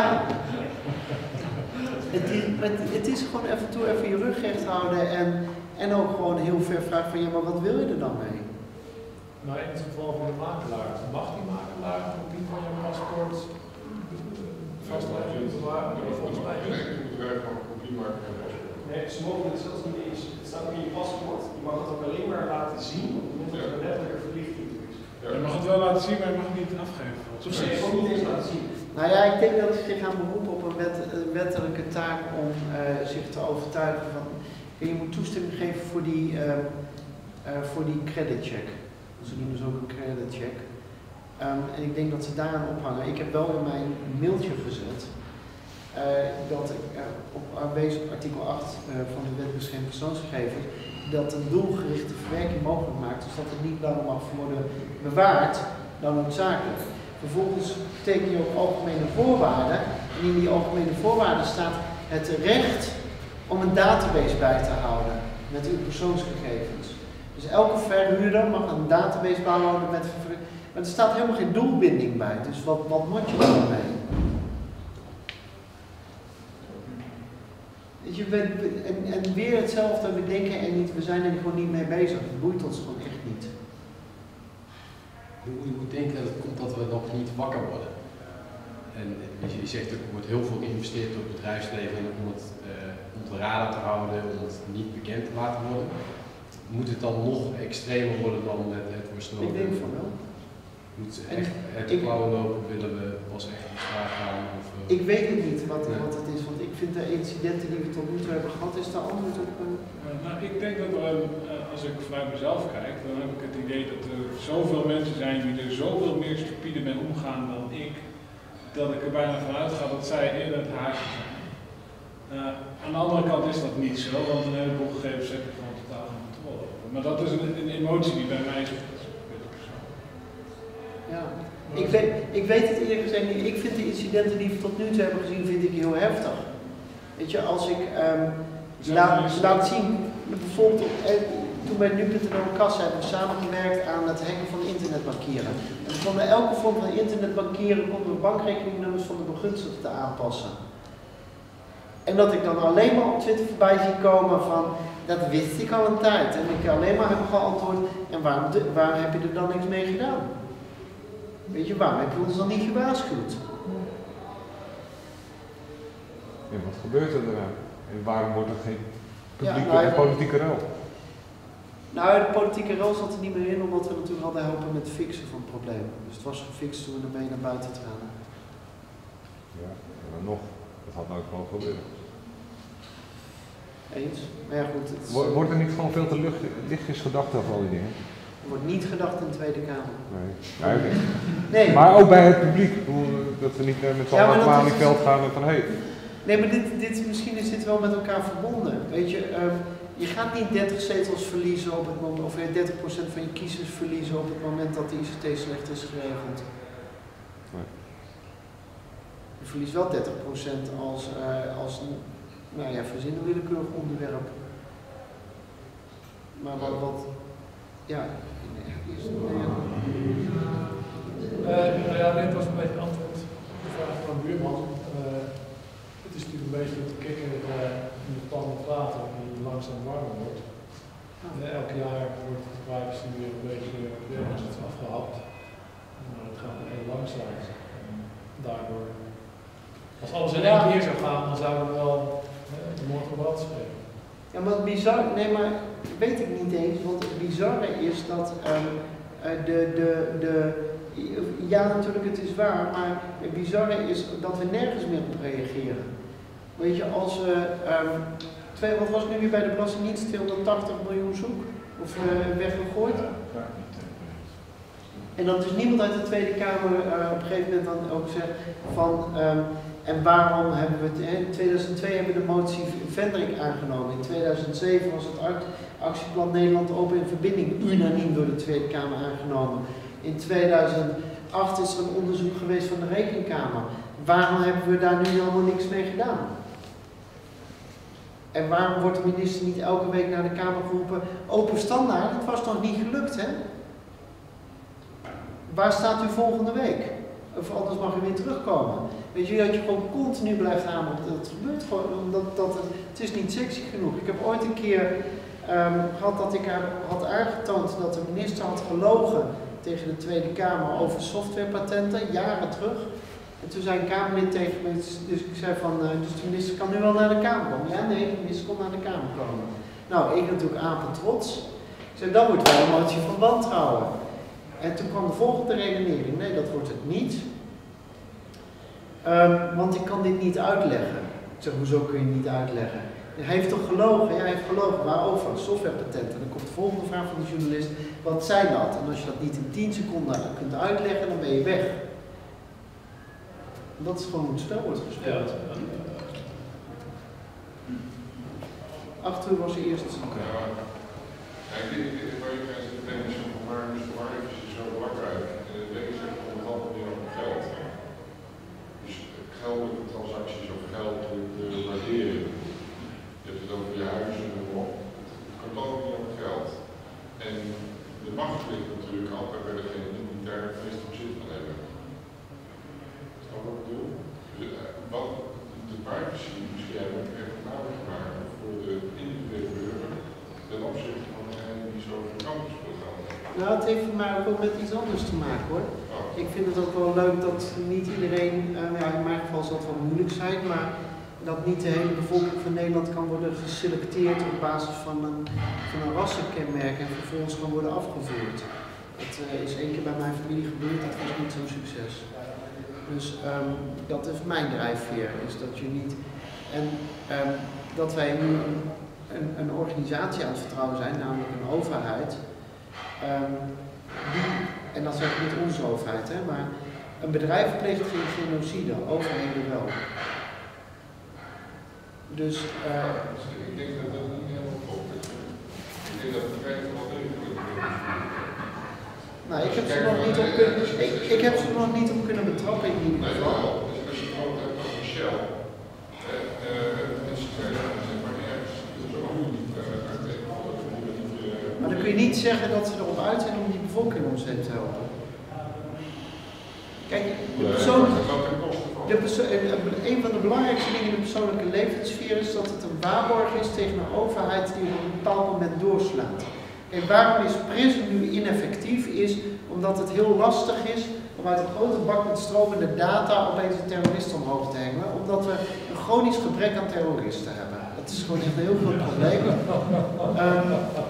Het is, het, het is gewoon even toe even je rug recht houden en, en ook gewoon heel ver vragen van ja, maar wat wil je er dan mee? Nou, in het geval van de makelaar, mag die makelaar een kopie van je paspoort vastleggen? Volgens mij niet. Een bedrijf mag een kopie maken van je paspoort. Nee, ze mogen het zelfs niet eens. Het staat ook in je paspoort. Je mag het ook alleen maar laten zien op het moment dat er een wettelijke verplichting toe is. Ja. Je mag het wel laten zien, maar je mag het niet afgeven. Dus je mag niet eens laten zien. Nou ja, ik denk dat ze zich gaan beroepen op een, wet, een wettelijke taak om uh, zich te overtuigen van. Je moet toestemming geven voor die, uh, uh, voor die creditcheck. Ze doen dus ook een creditcheck. Um, en ik denk dat ze daaraan ophangen. Ik heb wel in mijn mailtje gezet uh, dat ik uh, op aanwezig op artikel acht uh, van de wet bescherming persoonsgegevens dat een doelgerichte verwerking mogelijk maakt, dus dat het niet langer mag worden bewaard dan noodzakelijk. Vervolgens teken je ook algemene voorwaarden en in die algemene voorwaarden staat het recht om een database bij te houden met uw persoonsgegevens. Dus elke verhuurder mag een database bijhouden met maar er staat helemaal geen doelbinding bij, dus wat, wat moet je daarmee? Weet je, we, we, en, en weer hetzelfde, we denken er niet, we zijn er gewoon niet mee bezig. Het boeit ons gewoon echt niet. Hoe, hoe denk je dat het komt dat we nog niet wakker worden? En je zegt er wordt heel veel geïnvesteerd door het bedrijfsleven om het uh, onder de radar te houden, om het niet bekend te laten worden. Moet het dan nog extremer worden dan het, het verstroken? Ik denk van wel. Moet echt uit de klauwen lopen, willen we pas echt op straat gaan? Of, uh... Ik weet het niet wat, nee. wat het is, want ik vind de incidenten die we tot nu toe hebben gehad, is daar antwoord op. Uh... Uh, nou, ik denk dat uh, als ik vanuit mezelf kijk, dan heb ik het idee dat er zoveel mensen zijn die er zoveel meer stupide mee omgaan dan ik, dat ik er bijna vanuit ga dat zij eerder het haasje zijn. Uh, aan de andere kant is dat niet zo, want een heleboel gegevens heb je gewoon totaal geen controle over. Maar dat is een, een emotie die bij mij zit. Ja, ik weet, ik weet het eerlijk gezegd niet. Ik vind de incidenten die we tot nu toe hebben gezien, vind ik heel heftig. Weet je, als ik um, laat, laat zien, bijvoorbeeld op, eh, toen bij nu punt n l Kassa hebben we samengewerkt aan het hacken van internetbankieren. En we konden elke vorm van internetbankieren, konden we bankrekeningnummers van de begunstigden aanpassen. En dat ik dan alleen maar op Twitter voorbij zie komen van, dat wist ik al een tijd. En ik alleen maar heb geantwoord, en waarom, de, waarom heb je er dan niks mee gedaan? Weet je, waarom heb je ons dan niet gewaarschuwd? En wat gebeurt er eraan? En waarom wordt er geen publieke ja, nou, en politieke rel? Nou, de politieke rel zat er niet meer in, omdat we natuurlijk hadden helpen met het fixen van het probleem. Dus het was gefixt toen we ermee naar buiten traden. Ja, en dan nog. Dat had nooit gewoon gebeuren. Eens. Maar ja, goed. Het is, wordt er niet gewoon veel te lucht, lichtjes gedacht over al die dingen? Er wordt niet gedacht in de Tweede Kamer. Nee. Ja, okay. Nee. Maar ook bij het publiek. Dat we niet met z'n allen naar het veld gaan en van hé. Hey. Nee, maar dit, dit, misschien is dit wel met elkaar verbonden. Weet je, um, je gaat niet dertig zetels verliezen op het moment, of dertig procent van je kiezers verliezen op het moment dat de I C T slecht is geregeld. Nee. Je verliest wel dertig procent als, uh, als nou ja, verzin een willekeurig onderwerp. Maar wat, wat ja, is het, nou ja. Uh, nou ja, dit was een beetje een antwoord op de vraag van de buurman. Uh, het is natuurlijk een beetje te kikker uh, in de pan met water die langzaam warmer wordt. Uh, elk jaar wordt de privacy weer een beetje uh, afgehapt. Maar het gaat heel langzaam. En daardoor, als alles in één keer zou gaan, dan zouden we wel uh, morgen wat schrijven. Ja, maar het bizar, nee, maar weet ik niet eens, want het bizarre is dat um, de, de, de, ja natuurlijk het is waar, maar het bizarre is dat we nergens meer op reageren. Weet je, als we, um, twee, wat was het nu weer bij de Belastingdienst, tweehonderdtachtig miljoen zoek, of uh, weggegooid? En dat dus niemand uit de Tweede Kamer uh, op een gegeven moment dan ook zegt van, um, en waarom hebben we het, in tweeduizend twee hebben we de motie Vendrik aangenomen, in tweeduizend zeven was het actieplan Nederland Open in Verbinding unaniem door de Tweede Kamer aangenomen. In tweeduizend acht is er een onderzoek geweest van de Rekenkamer. Waarom hebben we daar nu helemaal niks mee gedaan? En waarom wordt de minister niet elke week naar de Kamer geroepen, open standaard, het was nog niet gelukt hè? Waar staat u volgende week? Of anders mag u weer terugkomen. Weet je, dat je gewoon continu blijft aan, dat gebeurt gewoon, omdat dat het, het is niet sexy genoeg. Ik heb ooit een keer um, gehad dat ik had aangetoond dat de minister had gelogen tegen de Tweede Kamer over softwarepatenten, jaren terug. En toen zei een Kamerlid tegen me, dus ik zei van, uh, dus de minister kan nu wel naar de Kamer komen. Ja, nee, de minister kon naar de Kamer komen. Nou, ik natuurlijk apen trots. Ik zei, dan wordt wel een motie van wantrouwen. En toen kwam de volgende redenering, nee, dat wordt het niet. Um, want ik kan dit niet uitleggen. Ik zeg, hoezo kun je het niet uitleggen? Hij heeft toch gelogen? Ja, hij heeft gelogen. Waarover? Softwarepatenten. Dan komt de volgende vraag van de journalist. Wat zijn dat? En als je dat niet in tien seconden kunt uitleggen, dan ben je weg. Dat is gewoon hoe het spel wordt gespeeld. Ja. Acht uur was er eerst. Okay. Ja, ik denk dat waar je mensen denken van waar is de waarheid zo belangrijk? En dan denk ik zeg van het handelt niet over geld. Dus geldelijke transacties of geldelijke waardering. Je hebt het over je huizen en op. Het kan ook niet over geld. En de macht ligt natuurlijk altijd bij degene die daar het meeste bezit van hebben. Snap je wat ik bedoel? Dus, uh, wat de privacy bescherming heeft het namelijk gemaakt Nou, het heeft voor mij ook wel met iets anders te maken hoor. Ik vind het ook wel leuk dat niet iedereen, uh, ja, in mijn geval zal het wel moeilijk zijn, maar dat niet de hele bevolking van Nederland kan worden geselecteerd op basis van een, van een rassenkenmerk en vervolgens kan worden afgevoerd. Dat uh, is één keer bij mijn familie gebeurd, dat was niet zo'n succes. Dus um, dat is mijn drijfveer, is dat je niet, en um, dat wij nu een, een, een organisatie aan het vertrouwen zijn, namelijk een overheid, um, die, en dat zeg ik niet onze overheid, hè, maar een bedrijf pleegt geen genocide, overheden wel. Dus, uh, ik denk dat dat niet helemaal klopt. Ik denk dat bedrijven wel degelijk nou, ik heb ze nog niet op kunnen, ik, ik heb ze nog niet op kunnen betrappen in ieder geval. Nee, als je het gewoon hebt over Shell, mensen zijn zeg maar ergens, dat is ook niet maar dan kun je niet zeggen dat ze erop uit zijn om die bevolking om ze heen te helpen. Kijk, de persoon, de perso een van de belangrijkste dingen in de persoonlijke levenssfeer is dat het een waarborg is tegen een overheid die op een bepaald moment doorslaat. Kijk, waarom is PRISM nu ineffectief is omdat het heel lastig is om uit een grote bak met stromende data opeens een terrorist omhoog te hengelen, omdat we een chronisch gebrek aan terroristen hebben. Dat is gewoon echt een heel groot probleem. Um,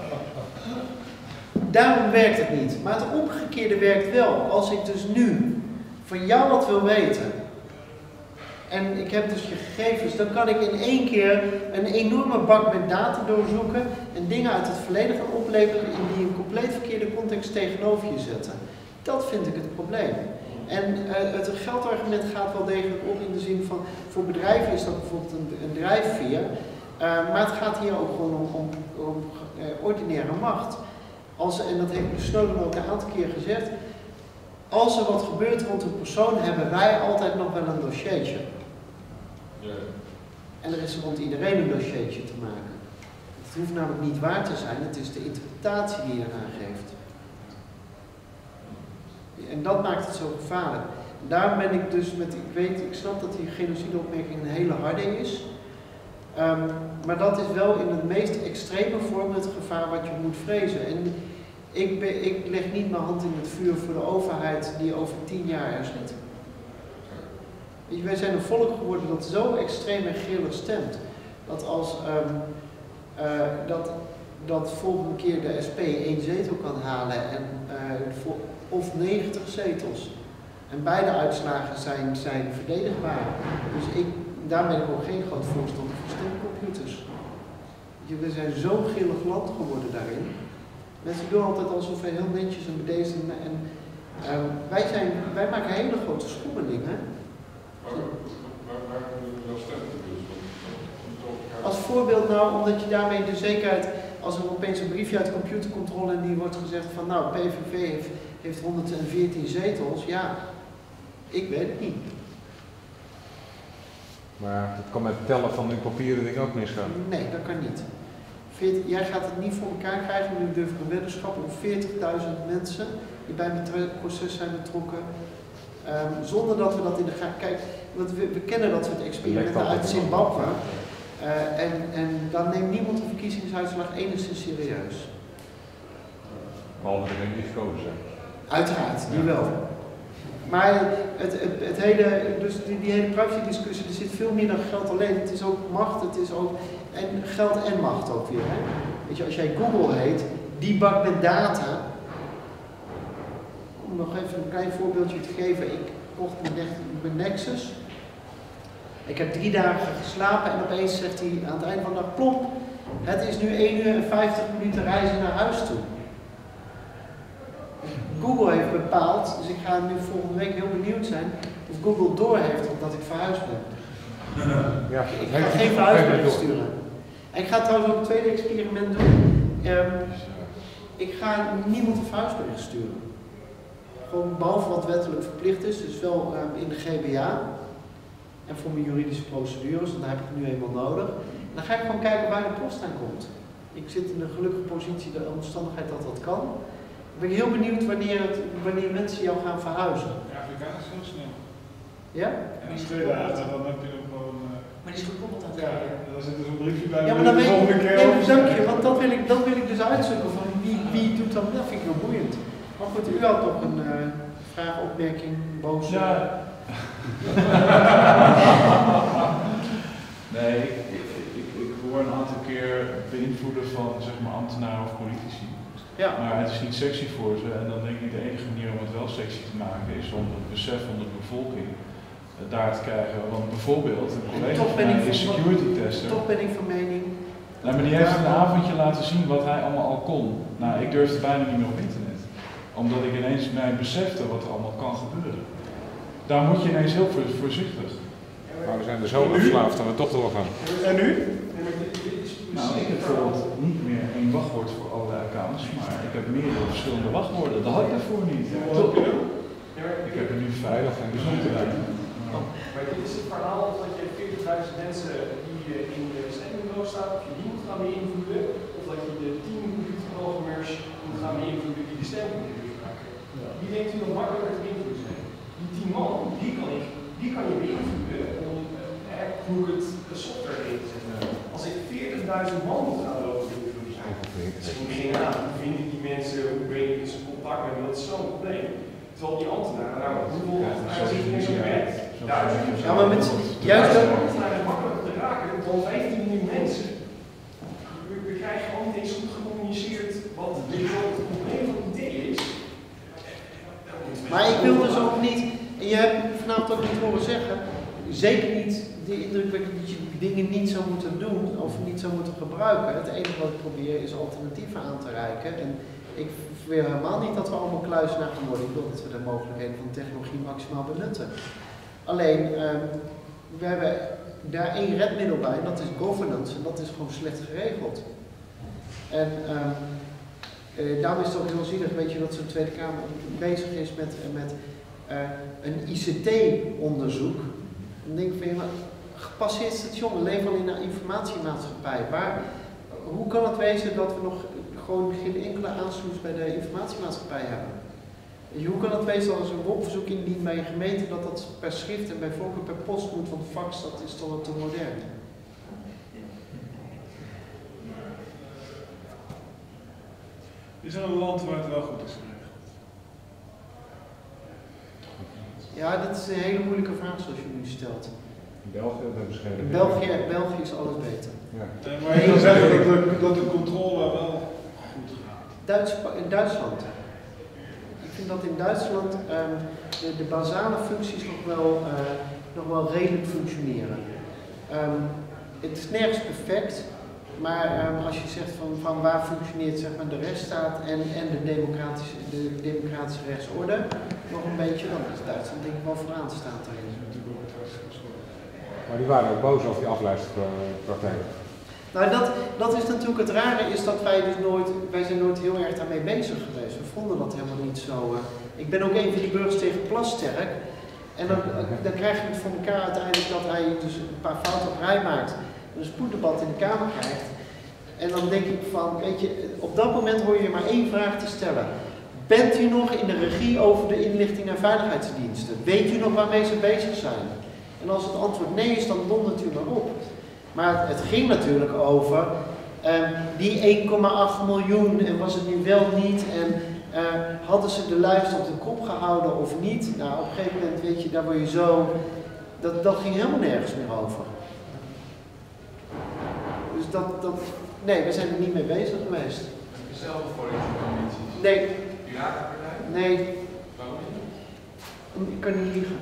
daarom werkt het niet. Maar het omgekeerde werkt wel. Als ik dus nu van jou wat wil weten, en ik heb dus je gegevens, dan kan ik in één keer een enorme bak met data doorzoeken en dingen uit het verleden gaan oplepelen in die een compleet verkeerde context tegenover je zetten. Dat vind ik het probleem. En uh, het geldargument gaat wel degelijk op in de zin van, voor bedrijven is dat bijvoorbeeld een, een drijfveer, uh, maar het gaat hier ook gewoon om, om, om uh, ordinaire macht. Als, en dat heeft Snowden ook een aantal keer gezegd, als er wat gebeurt rond een persoon, hebben wij altijd nog wel een dossiertje. Ja. En er is rond iedereen een dossiertje te maken. Het hoeft namelijk niet waar te zijn, het is de interpretatie die je eraan geeft. En dat maakt het zo gevaarlijk. En daarom ben ik dus met, ik weet, ik snap dat die genocideopmerking een hele harde is. Um, maar dat is wel in het meest extreme vorm het gevaar wat je moet vrezen. En ik, ben, ik leg niet mijn hand in het vuur voor de overheid die over tien jaar er zit. Weet je, wij zijn een volk geworden dat zo extreem en grillig stemt. Dat als um, uh, dat, dat volgende keer de S P één zetel kan halen en uh, of negentig zetels. En beide uitslagen zijn, zijn verdedigbaar. Dus ik, daar ben ik ook geen groot voorstander van stemcomputers. We zijn zo'n grillig land geworden daarin. Mensen doen altijd alsof we heel netjes en bedeesd en, en uh, wij, zijn, wij maken hele grote schommelingen. Waarom doen we wel stemcomputers? Als voorbeeld nou, omdat je daarmee de zekerheid, als er opeens een briefje uit de computercontrole en die wordt gezegd van nou, P V V heeft, heeft honderdveertien zetels, ja, ik weet het niet. Maar het kan met het tellen van die papieren dingen ook misgaan. Nee, dat kan niet. veertig, jij gaat het niet voor elkaar krijgen, nu durf ik een weddenschap om veertigduizend mensen die bij het proces zijn betrokken. Um, zonder dat we dat in de gaten kijk, want we, we kennen dat soort experimenten uit Zimbabwe. Uh, en, en dan neemt niemand de verkiezingsuitslag enigszins serieus. Behalve degenen die gekozen zijn. Uiteraard, die wel. Maar het, het, het hele, dus die, die hele privacy-discussie, er zit veel meer dan geld alleen. Het is ook macht, het is ook en geld en macht ook weer. Hè? Weet je, als jij Google heet, die bak met data. Om nog even een klein voorbeeldje te geven. Ik kocht mijn Nexus. Ik heb drie dagen geslapen en opeens zegt hij aan het einde van de dag, plop, het is nu één uur en vijftig minuten reizen naar huis toe. Google heeft bepaald, dus ik ga nu volgende week heel benieuwd zijn of Google doorheeft omdat ik verhuisd ben. Ja, ik ga geen verhuisbericht sturen. En ik ga trouwens ook een tweede experiment doen. Um, ik ga niemand een verhuisbericht sturen. Gewoon behalve wat wettelijk verplicht is, dus wel um, in de G B A. En voor mijn juridische procedures, want daar heb ik het nu eenmaal nodig. En dan ga ik gewoon kijken waar de post aan komt. Ik zit in een gelukkige positie, de omstandigheid dat dat kan. Ik ben heel benieuwd wanneer, het, wanneer mensen jou gaan verhuizen. Ja, Afrika is heel snel. Ja? En als twee dagen, dan heb je nog gewoon... Uh, maar die is gekoppeld aan het ja, dan zit er zo'n briefje bij. Ja, maar dan weet de volgende keer nee, dank je, want dat wil ik, dat wil ik dus uitzoeken van wie, wie doet dan, dat vind ik heel boeiend. Maar goed, u had nog een uh, vraag, opmerking, boos? Ja. nee, ik, ik, ik, ik hoor een aantal keer beïnvloeden van zeg maar ambtenaren of politici. Ja. Maar het is niet sexy voor ze en dan denk ik de enige manier om het wel sexy te maken is om het besef onder de bevolking uh, daar te krijgen. Want bijvoorbeeld een collega van mij is security tester. Toch ben ik van mening. Nou, maar die heeft een avondje laten zien wat hij allemaal al kon. Nou, ik durfde bijna niet meer op internet. Omdat ik ineens mij besefte wat er allemaal kan gebeuren. Daar moet je ineens heel voorzichtig. Maar we zijn er zo verslaafd dat we toch doorgaan. En nu? Nou, ik heb bijvoorbeeld niet meer één wachtwoord voor allerlei accounts, maar ik heb meerdere verschillende wachtwoorden. Dat had ik daarvoor niet. Ik heb er nu veilig en gezond uit. Maar dit is het verhaal dat je veertigduizend mensen die in de stemmingbureau staan, of je die moet gaan beïnvloeden, of dat je de tien computerprogrammers moet gaan beïnvloeden die de stemming moeten maken. Wie denkt u dat makkelijker te beïnvloeden zijn? Die tien man, die kan ik, die kan je beïnvloeden om uh, crooked software in te zetten. Als ik veertigduizend man moet gaan lopen beïnvloeden zijn, misschien geen raad, hoe vind ik die mensen, hoe breng ik ze contact met, dat is zo'n probleem. Terwijl die ambtenaren, nou, hoeveel ambtenaren zitten in zo'n bed? Duizend of zo. Ja, maar met juist dat ambtenaren is makkelijker te raken dan vijftien miljoen mensen. We, we krijgen gewoon niet eens goed gecommuniceerd wat het probleem van het idee is. Maar ik wil dus ook niet, en je hebt vanavond ook niet horen zeggen, zeker niet de indruk dat je dingen niet zou moeten doen of niet zou moeten gebruiken. Het enige wat ik probeer is alternatieven aan te reiken. En ik wil helemaal niet dat we allemaal kluizenaar gaan worden. Ik wil dat we de mogelijkheden van technologie maximaal benutten. Alleen, um, we hebben daar één redmiddel bij en dat is governance. En dat is gewoon slecht geregeld. En um, uh, daarom is het ook heel zielig, weet je, dat zo'n Tweede Kamer bezig is met, met uh, een I C T-onderzoek. Dan denk ik van, ja, maar gepasseerd station, we leven al in een informatiemaatschappij. Waar, hoe kan het wezen dat we nog gewoon geen enkele aansluiting bij de informatiemaatschappij hebben? Hoe kan het wezen dat als een W O P-verzoek indient bij een gemeente dat dat per schrift en bij voorkeur per post moet, want fax dat is toch te modern. Is er een land waar het wel goed is geregeld? Ja, dat is een hele moeilijke vraag zoals je nu stelt. In België hebben ze In België, België is alles beter. Ja. Nee, maar je kan zeggen dat de, dat de controle wel goed gaat. Duits, in Duitsland. Ik vind dat in Duitsland um, de, de basale functies nog wel, uh, nog wel redelijk functioneren. Um, het is nergens perfect, maar um, als je zegt van, van waar functioneert zeg maar, de rechtsstaat en, en de, democratische, de democratische rechtsorde nog een beetje, dan is Duitsland denk ik wel vooraan staat daarin. Maar die waren ook boos over die afluisterpraktijk. Nou, dat, dat is natuurlijk het rare, is dat wij dus nooit, wij zijn nooit heel erg daarmee bezig geweest. We vonden dat helemaal niet zo. Uh, ik ben ook een van die burgers tegen Plasterk. En dan, dan krijg je het voor elkaar uiteindelijk dat hij dus een paar fouten op rij maakt. Een spoeddebat in de Kamer krijgt. En dan denk ik van, weet je, op dat moment hoor je maar één vraag te stellen. Bent u nog in de regie over de inlichting en veiligheidsdiensten? Weet u nog waarmee ze bezig zijn? En als het antwoord nee is, dan dondert u maar op. Maar het ging natuurlijk over um, die één komma acht miljoen en was het nu wel niet en uh, hadden ze de luister op de kop gehouden of niet. Nou, op een gegeven moment weet je, daar word je zo, dat, dat ging helemaal nergens meer over. Dus dat, dat, nee, we zijn er niet mee bezig geweest. Dezelfde politieke ambities? Nee. Piratenpartij? Nee. Waarom niet? Ik kan niet liegen.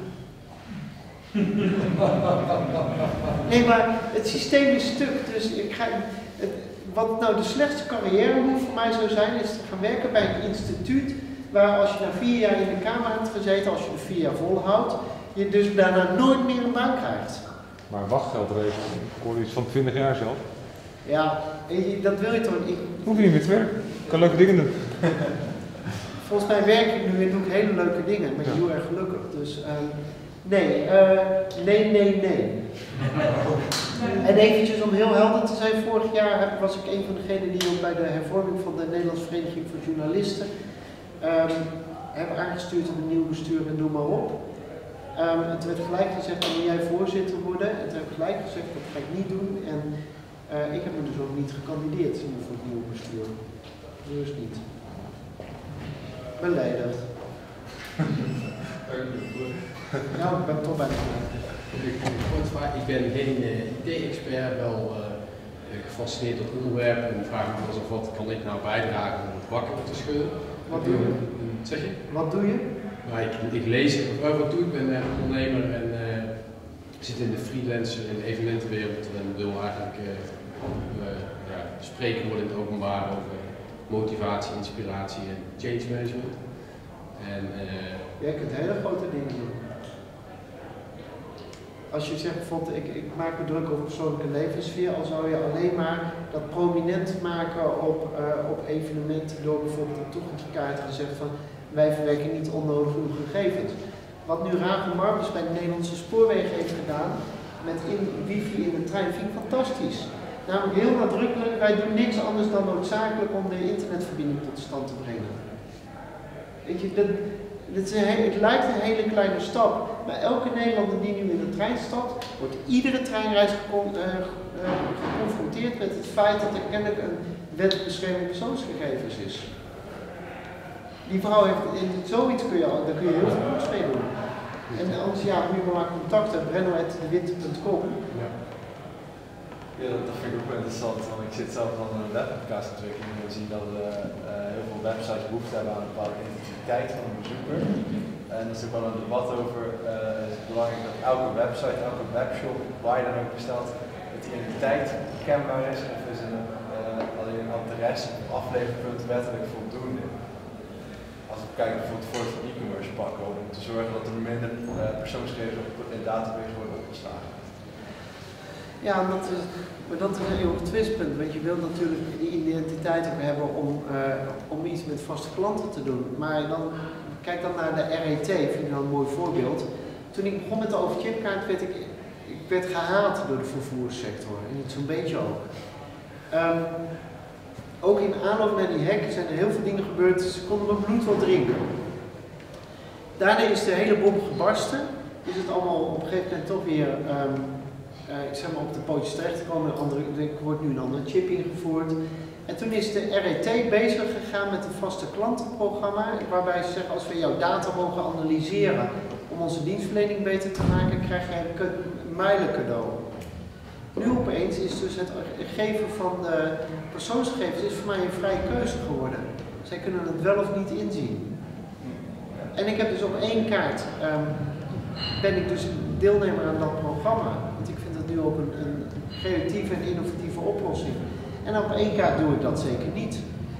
Nee, maar het systeem is stuk, dus ik ga, het, wat nou de slechtste carrière move voor mij zou zijn, is te gaan werken bij een instituut waar als je na vier jaar in de Kamer hebt gezeten, als je er vier jaar volhoudt, je dus daarna nooit meer een baan krijgt. Maar wachtgeldregel, ik hoorde iets van twintig jaar zelf. Ja, dat wil je toch niet. Hoef je niet meer te werken, ik kan leuke dingen doen. Volgens mij werk ik nu en doe ik hele leuke dingen, ik ben ja. heel erg gelukkig, dus... Uh, Nee, uh, nee, nee, nee. En eventjes om heel helder te zijn, vorig jaar was ik een van degenen die ook bij de hervorming van de Nederlandse Vereniging voor Journalisten um, hebben aangestuurd op een nieuw bestuur en noem maar op. Um, en toen werd gelijk gezegd, dan moet jij voorzitter worden. En toen heb ik gelijk gezegd, dat ga ik niet doen. En uh, ik heb me dus ook niet gekandideerd voor het nieuwe bestuur. Dus niet. Beledigd. Nou, ik ben toch bijna Ik ben geen uh, I T-expert, wel uh, gefascineerd door het onderwerp en vraag me wel eens af wat kan ik nou bijdragen om het wakker te schudden. Wat doe je? Zeg je? Wat doe je? Nou, ik, ik lees uh, wat doe ik, ben uh, ondernemer en uh, zit in de freelancer en de evenementenwereld en wil eigenlijk uh, uh, ja, spreken worden in het openbaar over motivatie, inspiratie en change management. En, uh, Jij kunt hele grote dingen doen. Als je zegt bijvoorbeeld, ik, ik maak me druk over persoonlijke levenssfeer, al zou je alleen maar dat prominent maken op, uh, op evenementen door bijvoorbeeld een toegangskaart gezegd van wij verwerken niet onnodig uw gegevens. Wat nu Rachel Marcus bij de Nederlandse Spoorwegen heeft gedaan met in, wifi in de trein vind ik fantastisch. Namelijk heel nadrukkelijk, wij doen niks anders dan noodzakelijk om de internetverbinding tot stand te brengen. Weet je, dat, dat is een, het lijkt een hele kleine stap, maar elke Nederlander die nu in de trein stapt, wordt iedere treinreis gecon, uh, uh, geconfronteerd met het feit dat er kennelijk een wet bescherming persoonsgegevens is. Die vrouw heeft, in zoiets kun je, daar kun je heel veel goeds mee doen. En anders ja, nu maar contact hebben, brenno at de witte punt com. Ja. Ja, dat, dat vind ik ook wel interessant, want ik zit zelf aan een webpodcastontwikkeling en we zien dat uh, uh, heel veel websites behoefte hebben aan een bepaalde identiteit van een bezoeker. En er is ook wel een debat over, uh, is het belangrijk dat elke website, elke webshop, waar je dan ook bestelt, dat die identiteit kenbaar is of is een, uh, alleen een adres of afleverpunt wettelijk voldoende. Als we kijken bijvoorbeeld voor het e-commerce pakken, om te zorgen dat er minder uh, persoonsgegevens op in database worden opgeslagen. Ja, dat is, maar dat is een eeuwig twistpunt, want je wilt natuurlijk die identiteit ook hebben om, uh, om iets met vaste klanten te doen. Maar dan, kijk dan naar de R E T, vind ik nou een mooi voorbeeld. Toen ik begon met de overchipkaart werd ik, ik werd gehaat door de vervoerssector, en niet zo'n beetje ook. Um, ook in aanloop naar die hack zijn er heel veel dingen gebeurd, ze konden mijn bloed wel drinken. Daarna is de hele bom gebarsten, is het allemaal op een gegeven moment toch weer um, uh, ik zeg maar op de pootjes terechtgekomen, er wordt nu een andere chip ingevoerd. En toen is de R E T bezig gegaan met een vaste klantenprogramma, waarbij ze zeggen als we jouw data mogen analyseren om onze dienstverlening beter te maken, krijg je een mijlen cadeau. Nu opeens is dus het geven van de persoonsgegevens is voor mij een vrije keuze geworden. Zij kunnen het wel of niet inzien. En ik heb dus op één kaart, um, ben ik dus deelnemer aan dat programma. Want ik vind dat nu ook een, een creatieve en innovatieve oplossing. En op één kaart doe ik dat zeker niet.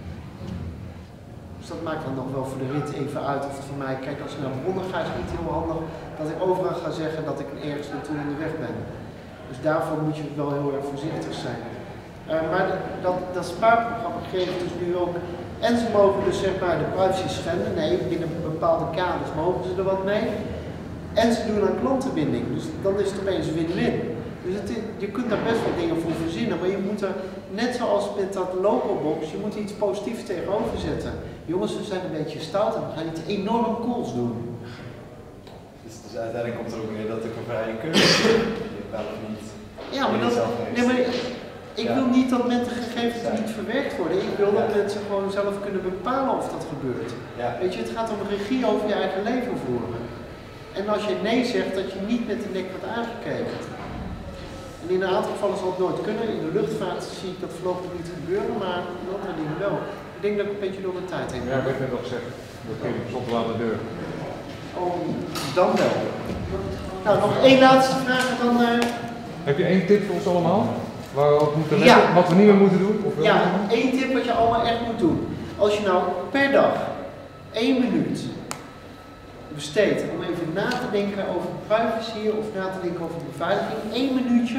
Dus dat maakt dan nog wel voor de rit even uit of het voor mij, kijk als ik naar bronnen ga is het niet heel handig dat ik overal ga zeggen dat ik ergens naartoe onderweg ben. Dus daarvoor moet je wel heel erg voorzichtig zijn. Uh, maar dat, dat spaarprogramma geeft dus nu ook, en ze mogen dus zeg maar de privacy schenden, nee, binnen bepaalde kaders mogen ze er wat mee. En ze doen aan klantenbinding, dus dan is het opeens win-win. Dus het, je kunt daar best wel dingen voor verzinnen, maar je moet er, net zoals met dat localbox, je moet iets positiefs tegenover zetten. Jongens, we zijn een beetje stout en we gaan iets enorm cools doen. Dus, dus uiteindelijk komt er ook neer dat ik een vrije keuze heb, wel of niet. Ja, maar, dat, nee, maar ik ja. wil niet dat gegevens ja. niet verwerkt worden. Ik wil dat ja. mensen gewoon zelf kunnen bepalen of dat gebeurt. Ja. Weet je, het gaat om regie over je eigen leven voeren. En als je nee zegt, dat je niet met de nek wordt aangekeken. En in een aantal gevallen zal het nooit kunnen. In de luchtvaart zie ik dat voorlopig niet gebeuren, maar in andere dingen wel. Ik denk dat ik een beetje door de tijd heen ben. Ja, ik werd net al gezegd. Dat ging stond wel aan de deur. Oh, dan wel. Nou, nog één laatste vraag en dan... Uh... Heb je één tip voor ons allemaal? Waar we op moeten letten? Ja. Wat we niet meer moeten doen? Of ja, één tip wat je allemaal echt moet doen. Als je nou per dag één minuut besteedt om even na te denken over privacy of na te denken over beveiliging, één minuutje.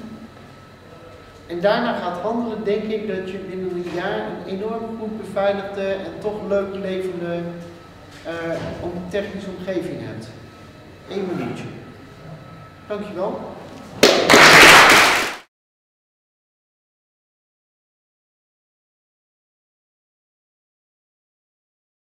En daarna gaat handelen, denk ik dat je binnen een jaar een enorm goed beveiligde en toch leuk levende uh, technische omgeving hebt. Eén minuutje. Dankjewel.